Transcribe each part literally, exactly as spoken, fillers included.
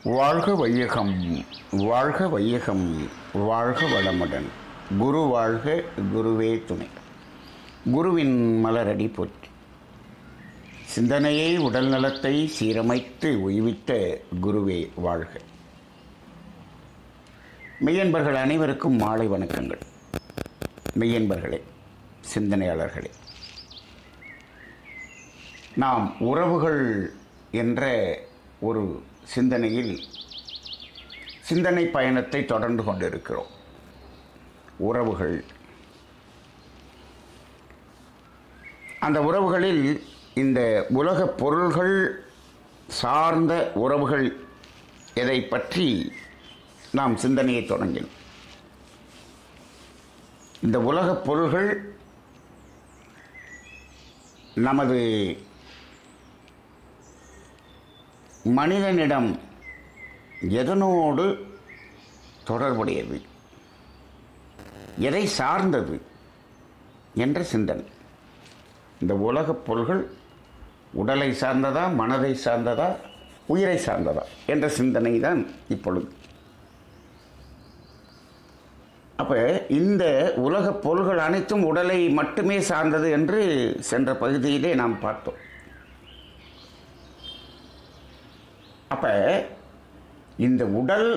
வாழ்க வையகம், வாழ்க வையகம், வாழ்க வளமுடன். குரு வாழ்க, குருவே துணை. குருவின் மலரடி போற்றி. சிந்தனையை உடல் நலத்தை சீரமைத்து உய்வித்த குருவே வாழ்க. மெய்யன்பர்கள் அனைவருக்கும் மாலை வணக்கங்கள். மெய்யன்பர்களே, சிந்தனையாளர்களே, நாம் உறவுகள் என்ற ஒரு சிந்தனையில் சிந்தனை பயணத்தை தொடர்ந்து கொண்டிருக்கிறோம். உறவுகள், அந்த உறவுகளில் இந்த உலகப் பொருள்கள் சார்ந்த உறவுகள் எதை பற்றி நாம் சிந்தனையை தொடங்கினோம். இந்த உலகப் பொருள்கள் நமது மனிதனிடம் எதனோடு தொடர்புடையது, எதை சார்ந்தது என்ற சிந்தனை. இந்த உலகப் பொருள்கள் உடலை சார்ந்ததா, மனதை சார்ந்ததா, உயிரை சார்ந்ததா என்ற சிந்தனை தான் இப்பொழுது. அப்போ இந்த உலகப் பொருள்கள் அனைத்தும் உடலை மட்டுமே சார்ந்தது என்று சென்ற பகுதியிலே நாம் பார்த்தோம். அப்போ இந்த உடல்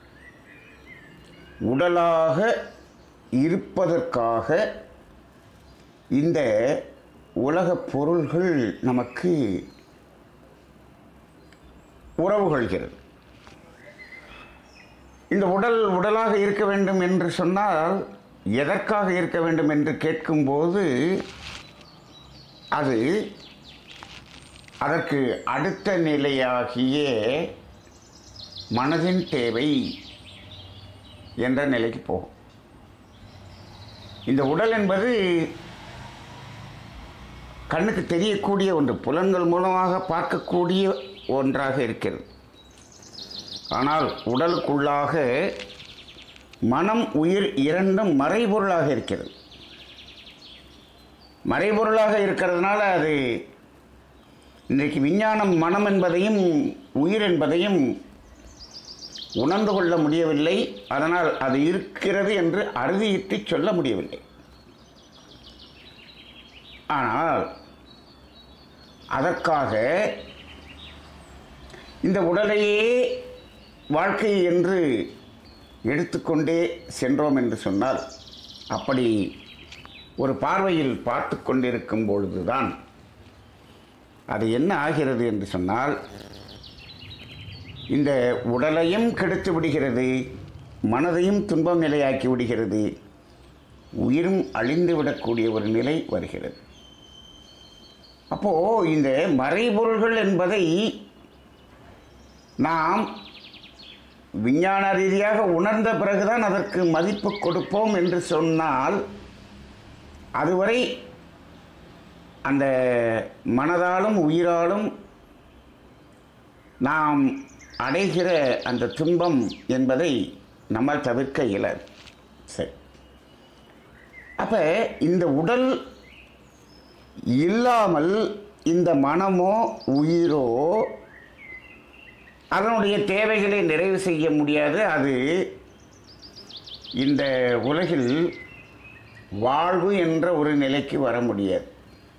உடலாக இருப்பதற்காக இந்த உலகப் பொருள்கள் நமக்கு உறவுகொள்கிறது. இந்த உடல் உடலாக இருக்க வேண்டும் என்று சொன்னால் எதற்காக இருக்க வேண்டும் என்று கேட்கும்போது அது அதற்கு அடுத்த நிலையாகிய மனதின் தேவை என்ற நிலைக்கு போகும். இந்த உடல் என்பது கண்ணுக்கு தெரியக்கூடிய ஒன்று, புலன்கள் மூலமாக பார்க்கக்கூடிய ஒன்றாக இருக்கிறது. ஆனால் உடலுக்குள்ளாக மனம், உயிர் இரண்டும் மறைபொருளாக இருக்கிறது. மறைபொருளாக இருக்கிறதுனால அது இன்றைக்கு விஞ்ஞானம் மனம் என்பதையும் உயிர் என்பதையும் உணர்ந்து கொள்ள முடியவில்லை. அதனால் அது இருக்கிறது என்று அறுதியிட்டு சொல்ல முடியவில்லை. ஆனால் அதற்காக இந்த உடலையே வாழ்க்கை என்று எடுத்துக்கொண்டே சென்றோம் என்று சொன்னால், அப்படி ஒரு பார்வையில் பார்த்து கொண்டிருக்கும் பொழுதுதான் அது என்ன ஆகிறது என்று சொன்னால், இந்த உடலையும் கெடுத்து விடுகிறது, மனதையும் துன்பம் நிலையாக்கி விடுகிறது, உயிரும் அழிந்து விடக்கூடிய ஒரு நிலை வருகிறது. அப்போது இந்த மறைபொருள்கள் என்பதை நாம் விஞ்ஞான ரீதியாக உணர்ந்த பிறகுதான் அதற்கு மதிப்பு கொடுப்போம் என்று சொன்னால், அதுவரை அந்த மனதாலும் உயிராலும் நாம் அடைகிற அந்த துன்பம் என்பதை நம்மால் தவிர்க்க இயலாது. சரி, அப்போ இந்த உடல் இல்லாமல் இந்த மனமோ உயிரோ அதனுடைய தேவைகளை நிறைவு செய்ய முடியாது. அது இந்த உலகில் வாழ்வு என்ற ஒரு நிலைக்கு வர முடியாது.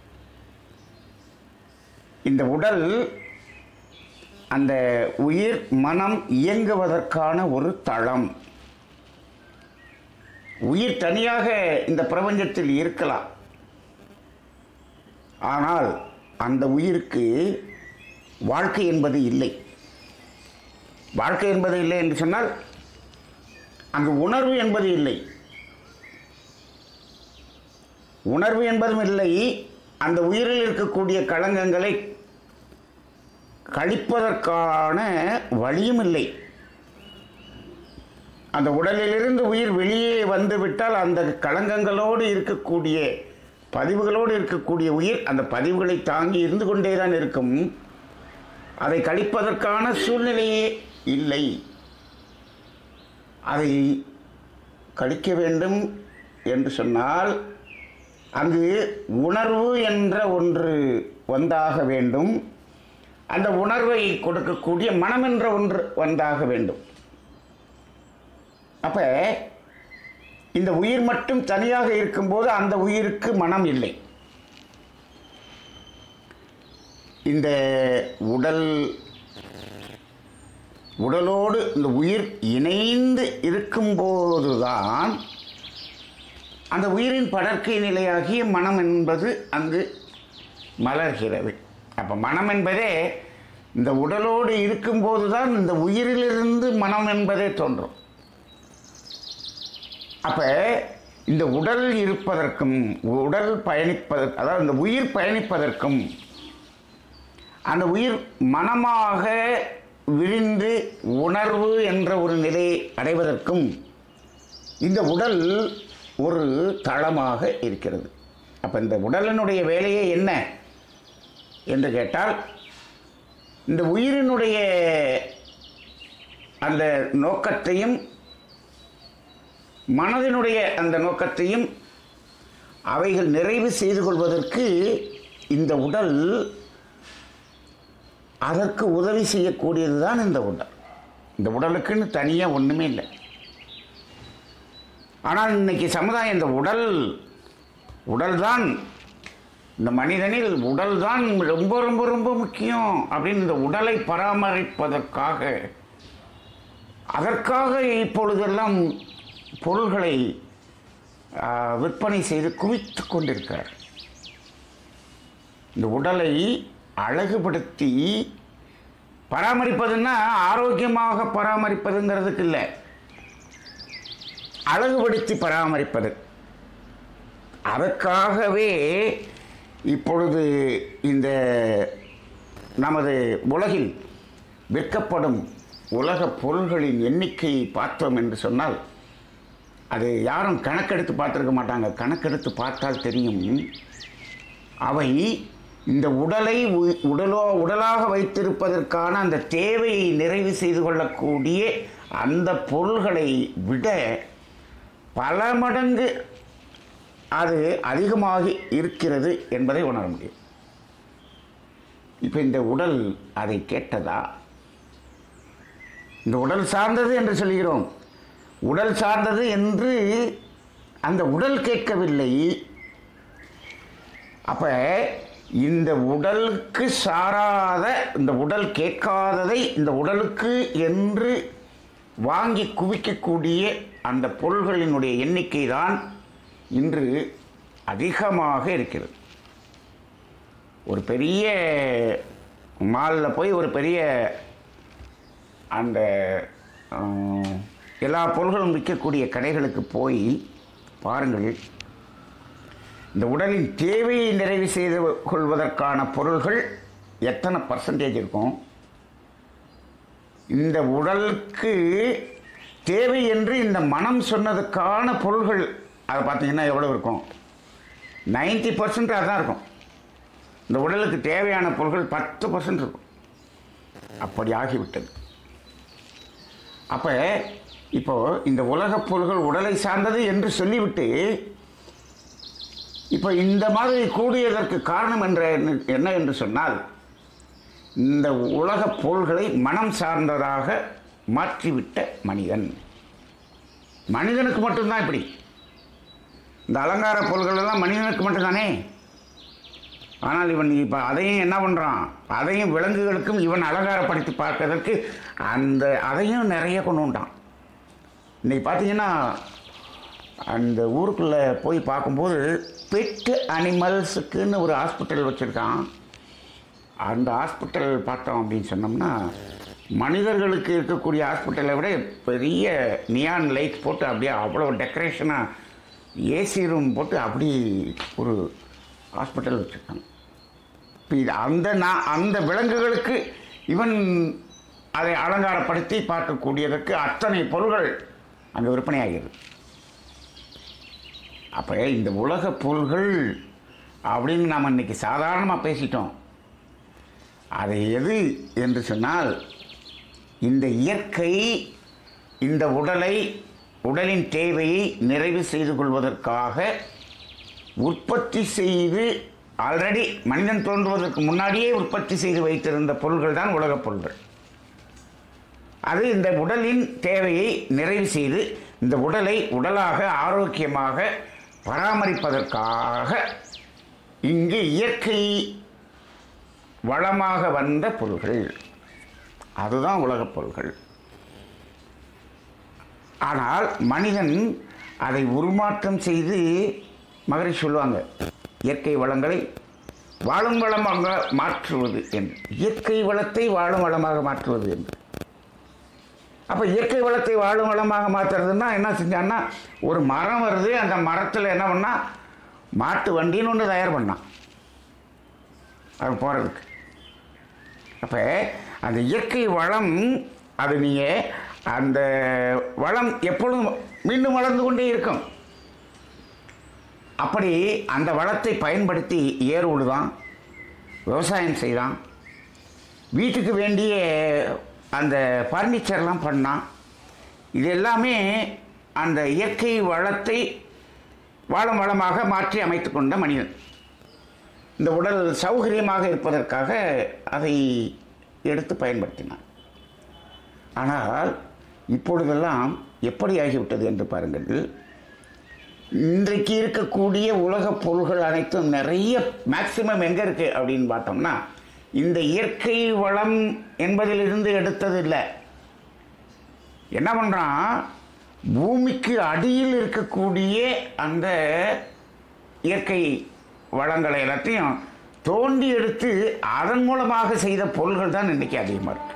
இந்த உடல், அந்த உயிர் மனம் இயங்குவதற்கான ஒரு தளம். உயிர் தனியாக இந்த பிரபஞ்சத்தில் இருக்கலாம். ஆனால் அந்த உயிருக்கு வாழ்க்கை என்பது இல்லை. வாழ்க்கை என்பது இல்லை என்று சொன்னால் அங்கு உணர்வு என்பது இல்லை. உணர்வு என்பதும் இல்லை. அந்த உயிரில் இருக்கக்கூடிய களங்கங்களை கழிப்பதற்கான வழியும் இல்லை. அந்த உடலிலிருந்து உயிர் வெளியே வந்துவிட்டால் அந்த களங்கங்களோடு இருக்கக்கூடிய பதிவுகளோடு இருக்கக்கூடிய உயிர் அந்த பதிவுகளை தாங்கி இருந்து கொண்டே தான் இருக்கும். அதை கழிப்பதற்கான சூழ்நிலையே இல்லை. அதை கழிக்க வேண்டும் என்று சொன்னால் அங்கு உணர்வு என்ற ஒன்று வந்தாக வேண்டும். அந்த உணர்வை கொடுக்கக்கூடிய மனம் என்ற ஒன்று வந்தாக வேண்டும். அப்போ இந்த உயிர் மட்டும் தனியாக இருக்கும்போது அந்த உயிருக்கு மனம் இல்லை. இந்த உடல் உடலோடு இந்த உயிர் இணைந்து இருக்கும்போதுதான் அந்த உயிரின் படர்க்கை நிலையாகிய மனம் என்பது அங்கு மலர்கிறது. அப்போ மனம் என்பதே இந்த உடலோடு இருக்கும்போது தான் இந்த உயிரிலிருந்து மனம் என்பதே தோன்றும். அப்போ இந்த உடல் இருப்பதற்கும் உடல் பயணிப்பதற்கு, அதாவது இந்த உயிர் பயணிப்பதற்கும் அந்த உயிர் மனமாக விரிந்து உணர்வு என்ற ஒரு நிலையை அடைவதற்கும் இந்த உடல் ஒரு தளமாக இருக்கிறது. அப்போ இந்த உடலினுடைய வேலையே என்ன என்று கேட்டால், இந்த உயிரினுடைய அந்த நோக்கத்தையும் மனதினுடைய அந்த நோக்கத்தையும் அவைகள் நிறைவு செய்து கொள்வதற்கு இந்த உடல் அதற்கு உதவி செய்யக்கூடியது தான் இந்த உடல். இந்த உடலுக்குன்னு தனியாக ஒன்றுமே இல்லை. ஆனால் இன்னைக்கு சமுதாயம் இந்த உடல் உடல் தான் இந்த மனிதனில் உடல் தான் ரொம்ப ரொம்ப ரொம்ப முக்கியம் அப்படின்னு இந்த உடலை பராமரிப்பதற்காக அதற்காக இப்பொழுதெல்லாம் பொருள்களை விற்பனை செய்து குவித்து கொண்டிருக்கிறார். இந்த உடலை அழகுபடுத்தி பராமரிப்பதுன்னா ஆரோக்கியமாக பராமரிப்பதுங்கிறதுக்கு இல்லை, அழகுபடுத்தி பராமரிப்பது. அதற்காகவே இப்பொழுது இந்த நமது உலகில் விற்கப்படும் உலக பொருள்களின் எண்ணிக்கையை பார்த்தோம் என்று சொன்னால் அது யாரும் கணக்கெடுத்து பார்த்துருக்க மாட்டாங்க. கணக்கெடுத்து பார்த்தால் தெரியும், அவை இந்த உடலை உடலோ உடலாக வைத்திருப்பதற்கான அந்த தேவையை நிறைவு செய்து கொள்ளக்கூடிய அந்த பொருள்களை விட பல மடங்கு அது அதிகமாகி இருக்கிறது என்பதை உணர முடியும். இப்போ இந்த உடல் அதை கேட்டதா? இந்த உடல் சார்ந்தது என்று சொல்கிறோம். உடல் சார்ந்தது என்று அந்த உடல் கேட்கவில்லை. அப்போ இந்த உடலுக்கு சாராத, இந்த உடல் கேட்காததை இந்த உடலுக்கு என்று வாங்கி குவிக்கக்கூடிய அந்த பொருள்களினுடைய எண்ணிக்கை தான் இன்று அதிகமாக இருக்கிறது. ஒரு பெரிய மாலில் போய் ஒரு பெரிய அந்த எல்லா பொருள்களும் விற்கக்கூடிய கடைகளுக்கு போய் பாருங்கள், இந்த உடலின் தேவையை நிறைவு செய்து கொள்வதற்கான பொருள்கள் எத்தனை பர்சன்டேஜ் இருக்கும்? இந்த உடலுக்கு தேவை என்று இந்த மனம் சொன்னதுக்கான பொருள்கள் அதை பார்த்தீங்கன்னா எவ்வளோ இருக்கும்? நைன்டி பர்சன்ட் அதுதான் இருக்கும். இந்த உடலுக்கு தேவையான பொருள்கள் பத்து பர்சன்ட் இருக்கும். அப்படி ஆகிவிட்டது. அப்போ இப்போது இந்த உலகப் பொருள்கள் உடலை சார்ந்தது என்று சொல்லிவிட்டு இப்போ இந்த மாதிரி கூடியதற்கு காரணம் என்ற என்ன என்று சொன்னால், இந்த உலகப் பொருள்களை மனம் சார்ந்ததாக மாற்றிவிட்ட மனிதன். மனிதனுக்கு மட்டும்தான் இப்படி. இந்த அலங்கார பொருள்கள் எல்லாம் மனிதனுக்கு மட்டும்தானே. ஆனால் இவன் இப்போ அதையும் என்ன பண்ணுறான், அதையும் விலங்குகளுக்கும் இவன் அலங்காரப்படுத்தி பார்க்கறதற்கு அந்த அதையும் நிறைய கொண்டு வந்துட்டான். இன்றைக்கி பார்த்தீங்கன்னா அந்த ஊருக்குள்ளே போய் பார்க்கும்போது பெட்டு அனிமல்ஸுக்குன்னு ஒரு ஹாஸ்பிட்டல் வச்சுருக்கான். அந்த ஹாஸ்பிட்டல் பார்த்தோம் அப்படின்னு சொன்னோம்னா, மனிதர்களுக்கு இருக்கக்கூடிய ஹாஸ்பிட்டலை விட பெரிய நியான் லைட் போட்டு அப்படியே அவ்வளோ டெக்கரேஷனாக ஏசி ரூம் போட்டு அப்படி ஒரு ஹாஸ்பிட்டல் வச்சுருக்காங்க. இப்போ இது அந்த நான் அந்த விலங்குகளுக்கு இவன் அதை அலங்காரப்படுத்தி பார்க்கக்கூடியதற்கு அத்தனை பொருள்கள் அங்கே விற்பனை ஆகிறது. அப்போ இந்த உலக பொருள்கள் அப்படின்னு நாம் இன்றைக்கி சாதாரணமாக பேசிட்டோம். அது எது என்று சொன்னால், இந்த இயற்கை இந்த உடலை உடலின் தேவையை நிறைவு செய்து கொள்வதற்காக உற்பத்தி செய்து ஆல்ரெடி மனிதன் தோன்றுவதற்கு முன்னாடியே உற்பத்தி செய்து வைத்திருந்த பொருள்கள் தான் உலகப் பொருள்கள். அது இந்த உடலின் தேவையை நிறைவு செய்து இந்த உடலை உடலாக ஆரோக்கியமாக பராமரிப்பதற்காக இங்கு இயற்கை வளமாக வந்த பொருள்கள், அதுதான் உலகப் பொருள்கள். ஆனால் மனிதன் அதை உருமாற்றம் செய்து, மகரிஷி சொல்லுவாங்க, இயற்கை வளங்களை வாழும் வளமாக மாற்றுவது என்று. இயற்கை வளத்தை வாழும் வளமாக மாற்றுவது என்று. அப்போ இயற்கை வளத்தை வாழும் வளமாக மாற்றுறதுன்னா என்ன செஞ்சான்னா, ஒரு மரம் வருது, அந்த மரத்தில் என்ன பண்ணால் மாட்டு வண்டின்னு ஒன்று தயார் பண்ணான் அது போகிறதுக்கு. அப்போ அந்த இயற்கை வளம், அது நீங்கள் அந்த வளம் எப்பொழுதும் மீண்டும் வளர்ந்து கொண்டே இருக்கும். அப்படி அந்த வளத்தை பயன்படுத்தி ஏர் உழுதான், விவசாயம் செய்தான், வீட்டுக்கு வேண்டிய அந்த ஃபர்னிச்சர்லாம் பண்ணான். இது எல்லாமே அந்த இயற்கை வளத்தை வாழும் வளமாக மாற்றி அமைத்து கொண்ட மனிதன். இந்த உடல் சௌகரியமாக இருப்பதற்காக அதை எடுத்து பயன்படுத்தினான். ஆனால் இப்பொழுதெல்லாம் எப்படி ஆகிவிட்டது என்று பாருங்கள். இன்றைக்கு இருக்கக்கூடிய உலகப் பொருள்கள் அனைத்தும் நிறைய மேக்சிமம் எங்கே இருக்குது அப்படின்னு பார்த்தோம்னா, இந்த இயற்கை வளம் என்பதிலிருந்து எடுத்தது இல்லை. என்ன பண்ணுறான், பூமிக்கு அடியில் இருக்கக்கூடிய அந்த இயற்கை வளங்களை எல்லாத்தையும் தோண்டி எடுத்து அதன் மூலமாக செய்த பொருள்கள் தான் இன்றைக்கி அதிகமாக இருக்கு.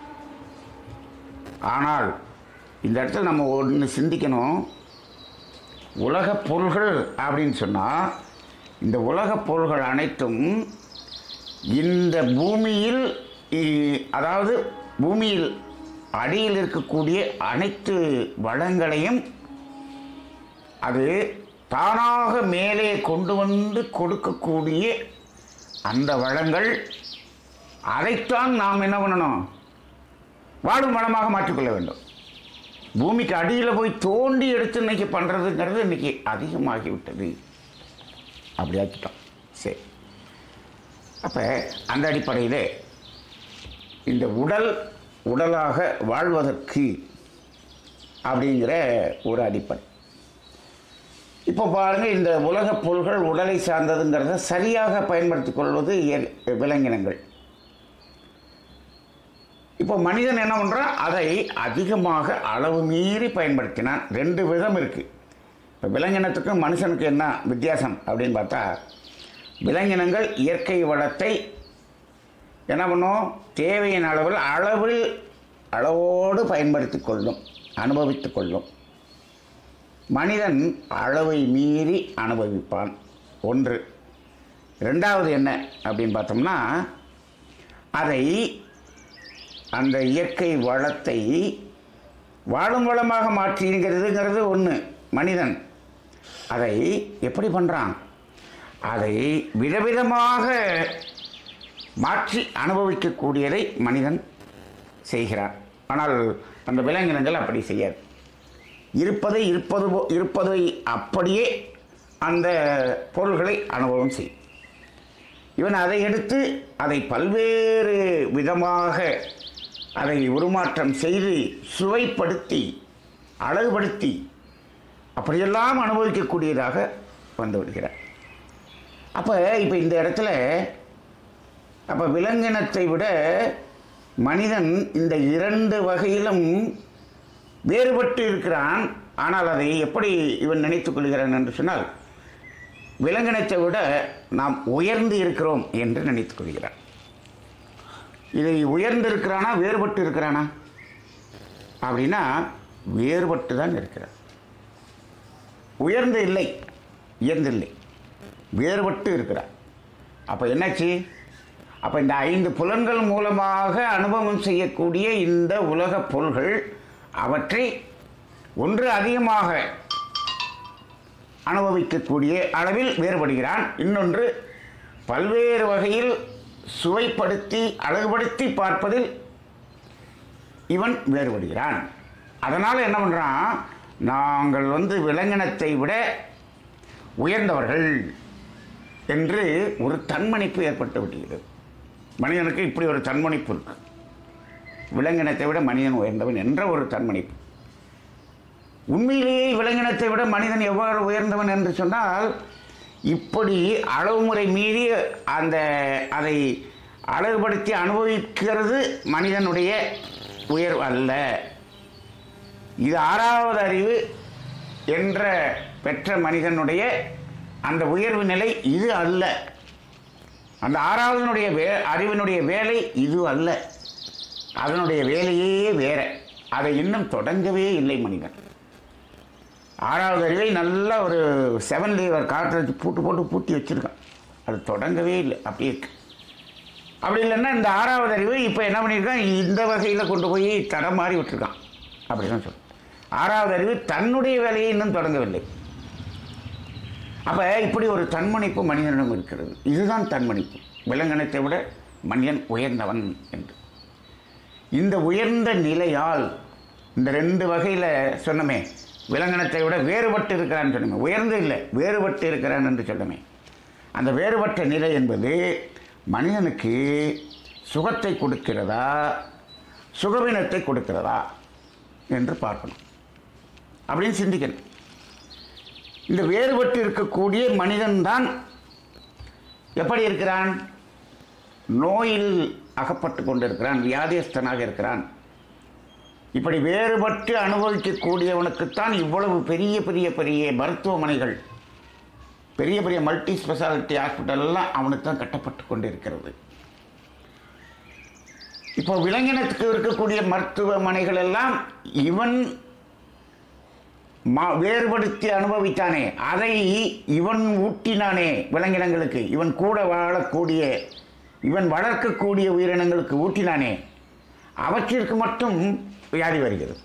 ஆனால் இந்த இடத்துல நம்ம ஒன்று சிந்திக்கணும். உலகப் பொருள்கள் அப்படின்னு சொன்னால், இந்த உலகப் பொருள்கள் அனைத்தும் இந்த பூமியில், அதாவது பூமியில் அடியில் இருக்கக்கூடிய அனைத்து வளங்களையும் அது தானாக மேலே கொண்டு வந்து கொடுக்கக்கூடிய அந்த வளங்கள், அதைத்தான் நாம் என்ன பண்ணணும், வாழும் வளமாக மாற்றிக்கொள்ள வேண்டும். பூமிக்கு அடியில் போய் தோண்டி எடுத்து இன்றைக்கி பண்ணுறதுங்கிறது இன்றைக்கி அதிகமாகிவிட்டது. அப்படி ஆக்கிட்டோம். சரி, அப்போ அந்த அடிப்படையில் இந்த உடல் உடலாக வாழ்வதற்கு அப்படிங்கிற ஒரு அடிப்படை. இப்போ பாருங்கள், இந்த உலகப் பொருள்கள் உடலை சார்ந்ததுங்கிறத சரியாக பயன்படுத்தி கொள்வது விலங்கினங்கள். இப்போ மனிதன் என்ன பண்ணுறான், அதை அதிகமாக அளவு மீறி பயன்படுத்தினான். ரெண்டு விதம் இருக்குது. இப்போ விலங்கினத்துக்கும் மனுஷனுக்கு என்ன வித்தியாசம் அப்படின்னு பார்த்தா, விலங்கினங்கள் இயற்கை வளத்தை என்ன பண்ணும், தேவையின் அளவில் அளவில் அளவோடு பயன்படுத்தி கொள்ளும், அனுபவித்து கொள்ளும். மனிதன் அளவை மீறி அனுபவிப்பான். ஒன்று. ரெண்டாவது என்ன அப்படின்னு பார்த்தோம்னா, அதை அந்த இயற்கை வளத்தை வாழும் வளமாக மாற்றிங்கிறதுங்கிறது ஒன்று. மனிதன் அதை எப்படி பண்ணுறான், அதை விதவிதமாக மாற்றி அனுபவிக்கக்கூடியதை மனிதன் செய்கிறான். ஆனால் அந்த விலங்கினங்கள் அப்படி செய்யாது. இருப்பதை இருப்பது போ இருப்பதை அப்படியே அந்த பொருள்களை அனுபவம் செய்யும். இவன் அதை எடுத்து அதை பல்வேறு விதமாக அதை உருமாற்றம் செய்து சுவைப்படுத்தி அழகுபடுத்தி அப்படியெல்லாம் அனுபவிக்கக்கூடியதாக வந்து விடுகிறார். அப்போ இப்போ இந்த இடத்துல அப்போ விலங்கினத்தை விட மனிதன் இந்த இரண்டு வகையிலும் வேறுபட்டு இருக்கிறான். ஆனால் அதை எப்படி இவன் நினைத்துக் கொள்கிறான் என்று சொன்னால், விலங்கினத்தை விட நாம் உயர்ந்து இருக்கிறோம் என்று நினைத்துக் கொள்கிறான். இதை உயர்ந்து இருக்கிறானா வேறுபட்டு இருக்கிறானா அப்படின்னா, வேறுபட்டு தான் இருக்கிறான். உயர்ந்து இல்லை, உயர்ந்து இல்லை, வேறுபட்டு இருக்கிறான். அப்போ என்னாச்சு, அப்போ இந்த ஐந்து புலன்கள் மூலமாக அனுபவம் செய்யக்கூடிய இந்த உலகப் பொருள்கள், அவற்றை ஒன்று அதிகமாக அனுபவிக்கக்கூடிய அளவில் வேறுபடுகிறான். இன்னொன்று பல்வேறு வகையில் சுவைப்படுத்தி அழகுபடுத்தி பார்ப்பதில் இவன் வேறுபடுகிறான். அதனால் என்ன பண்ணுறான், நாங்கள் வந்து விலங்கினத்தை விட உயர்ந்தவர்கள், என்று ஒரு தன்மணிப்பு ஏற்பட்டு விடுகிறது. மனிதனுக்கு இப்படி ஒரு தன்மணிப்பு இருக்கு. விலங்கினத்தை விட மனிதன் உயர்ந்தவன் என்ற ஒரு தன்மணிப்பு. உண்மையிலேயே விலங்கினத்தை விட மனிதன் எவ்வாறு உயர்ந்தவன் என்று சொன்னால், இப்படி அளவுமுறை மீறி அந்த அதை அழகுபடுத்தி அனுபவிக்கிறது மனிதனுடைய உயர்வு அல்ல. இது ஆறாவது அறிவு என்ற பெற்ற மனிதனுடைய அந்த உயர்வு நிலை இது அல்ல. அந்த ஆறாவதனுடைய வே அறிவினுடைய வேலை இது அல்ல. அதனுடைய வேலையே வேற. அதை இன்னும் தொடங்கவே இல்லை மனிதன். ஆறாவது அறிவை நல்லா ஒரு செவன் லேவர் காற்று பூட்டு போட்டு பூட்டி வச்சுருக்கான். அது தொடங்கவே இல்லை, அப்படியே இருக்கு. அப்படி இல்லைன்னா இந்த ஆறாவது அறிவை இப்போ என்ன பண்ணியிருக்கான், இந்த வகையில் கொண்டு போய் தடம் மாறி விட்டுருக்கான். அப்படி தான் சொல்லுவேன். ஆறாவது அறிவு தன்னுடைய வேலையை இன்னும் தொடங்கவில்லை. அப்போ இப்படி ஒரு தன்மணிப்பு மனிதனிடம் இருக்கிறது. இதுதான் தன்மணிப்பு. விலங்கினத்தை விட மனிதன் உயர்ந்தவன் என்று. இந்த உயர்ந்த நிலையால் இந்த ரெண்டு வகையில் சொன்னமே, விலங்கினத்தை விட வேறுபட்டு இருக்கிறான்னு சொன்னமே, உயர்ந்து இல்லை வேறுபட்டு இருக்கிறான் என்று சொன்னமே, அந்த வேறுபட்ட நிலை என்பது மனிதனுக்கு சுகத்தை கொடுக்கிறதா சுகவீனத்தை கொடுக்கிறதா என்று பார்க்கணும். அப்படின்னு சிந்திக்கணும். இந்த வேறுபட்டு இருக்கக்கூடிய மனிதன்தான் எப்படி இருக்கிறான், நோயில் அகப்பட்டு கொண்டிருக்கிறான், வியாதியஸ்தனாக இருக்கிறான். இப்படி வேறுபட்டு அனுபவிக்கக்கூடியவனுக்குத்தான் இவ்வளவு பெரிய பெரிய பெரிய மருத்துவமனைகள், பெரிய பெரிய மல்டி ஸ்பெஷாலிட்டி ஹாஸ்பிட்டல்லாம் அவனுக்கு தான் கட்டப்பட்டு கொண்டு இருக்கிறது. இப்போ விலங்கினத்துக்கு இருக்கக்கூடிய மருத்துவமனைகள் எல்லாம் இவன் மா வேறுபடுத்தி அனுபவித்தானே, அதை இவன் ஊட்டினானே விலங்கினங்களுக்கு, இவன் கூட வாழக்கூடிய இவன் வளர்க்கக்கூடிய உயிரினங்களுக்கு ஊட்டினானே, அவற்றிற்கு மட்டும் வியாதி வருகிறது.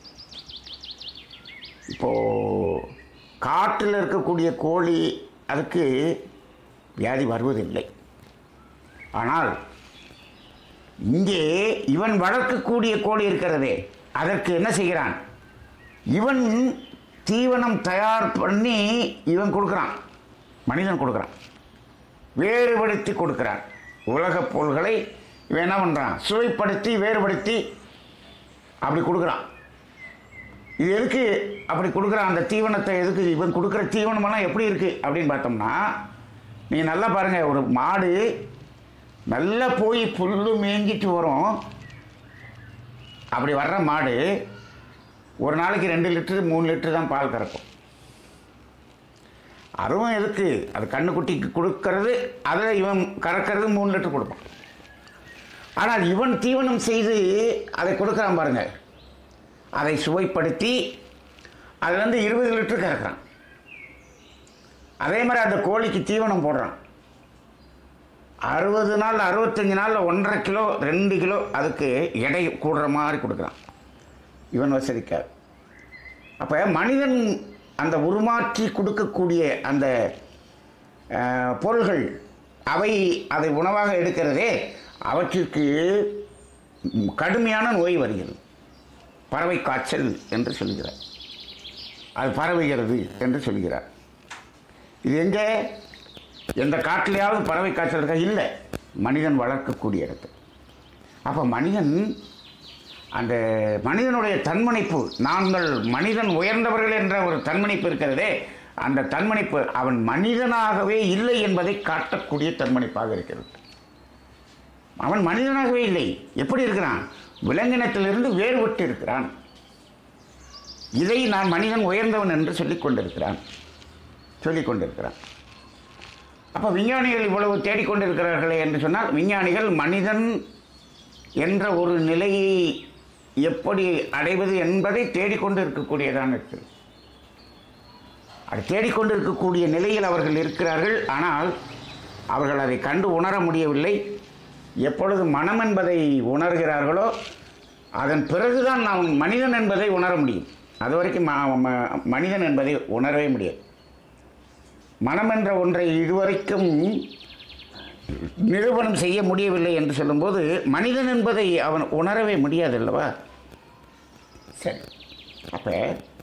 இப்போது காட்டில் இருக்கக்கூடிய கோழி அதுக்கு வியாதி வருவதில்லை. ஆனால் இங்கே இவன் வளர்க்கக்கூடிய கோழி இருக்கிறதே, அதற்கு என்ன செய்கிறான், இவன் தீவனம் தயார் பண்ணி இவன் கொடுக்குறான், மனிதன் கொடுக்குறான், வேறுபடுத்தி கொடுக்குறான். உலகப் பொருள்களை இவன் என்ன பண்ணுறான், சுவைப்படுத்தி வேறுபடுத்தி அப்படி கொடுக்குறான். இது எதுக்கு அப்படி கொடுக்குறான், அந்த தீவனத்தை எதுக்கு இவன் கொடுக்குற தீவனமெல்லாம் எப்படி இருக்குது அப்படின்னு பார்த்தோம்னா, நீங்கள் நல்லா பாருங்கள், ஒரு மாடு நல்லா போய் புல்லு மேய்ஞ்சிட்டு வரும். அப்படி வர்ற மாடு ஒரு நாளைக்கு ரெண்டு லிட்டரு மூணு லிட்டரு தான் பால் கறக்கும். அதுவும் எதுக்கு, அது கண்ணுக்குட்டிக்கு கொடுக்கறது, அதில் இவன் கறக்கிறது மூணு லிட்டர் கொடுப்பான். ஆனால் இவன் தீவனம் செய்து அதை கொடுக்குறான் பாருங்கள், அதை சுவைப்படுத்தி அதுலேருந்து இருபது லிட்டர் கறக்கிறான். அதே மாதிரி அந்த கோழிக்கு தீவனம் போடுறான். அறுபது நாள் அறுபத்தஞ்சி நாளில் ஒன்றரை கிலோ ரெண்டு கிலோ அதுக்கு எடை கூடுற மாதிரி கொடுக்குறான். இவன் வசதிக்காது. அப்போ மனிதன் அந்த உருமாற்றி கொடுக்கக்கூடிய அந்த பொருள்கள், அவை அதை உணவாக எடுக்கிறதே, அவற்றிற்கு கடுமையான நோய் வருகிறது. பறவை காய்ச்சல் என்று சொல்கிறார். அது பரவுகிறது என்று சொல்கிறார். இது எங்கே, எந்த காட்டிலையாவது பறவை காய்ச்சல் இருக்கா? இல்லை, மனிதன் வளர்க்கக்கூடிய இடத்து. அப்போ மனிதன் அந்த மனிதனுடைய தன்மணிப்பு, நாங்கள் மனிதன் உயர்ந்தவர்கள் என்ற ஒரு தன்மணிப்பு இருக்கிறதே, அந்த தன்மணிப்பு அவன் மனிதனாகவே இல்லை என்பதை காட்டக்கூடிய தன்மணிப்பாக இருக்கிறது. அவன் மனிதனாகவே இல்லை. எப்படி இருக்கிறான், விலங்கினத்திலிருந்து வேறுபட்டு இருக்கிறான். இதை நான் மனிதன் உயர்ந்தவன் என்று சொல்லிக் கொண்டிருக்கிறான் சொல்லிக் கொண்டிருக்கிறான் அப்போ விஞ்ஞானிகள் இவ்வளவு தேடிக்கொண்டிருக்கிறார்களே என்று சொன்னால், விஞ்ஞானிகள் மனிதன் என்ற ஒரு நிலையை எப்படி அடைவது என்பதை தேடிக்கொண்டு இருக்கக்கூடியதான் இருக்கிறது. அது தேடிக்கொண்டு இருக்கக்கூடிய நிலையில் அவர்கள் இருக்கிறார்கள். ஆனால் அவர்கள் அதை கண்டு உணர முடியவில்லை. எப்பொழுது மனம் என்பதை உணர்கிறார்களோ அதன் பிறகுதான் நாம் மனிதன் என்பதை உணர முடியும். அது வரைக்கும் மனிதன் என்பதை உணரவே முடியாது. மனம் என்ற ஒன்றை இதுவரைக்கும் நிரூபணம் செய்ய முடியவில்லை என்று சொல்லும்போது மனிதன் என்பதை அவன் உணரவே முடியாது அல்லவா? சரி, அப்போ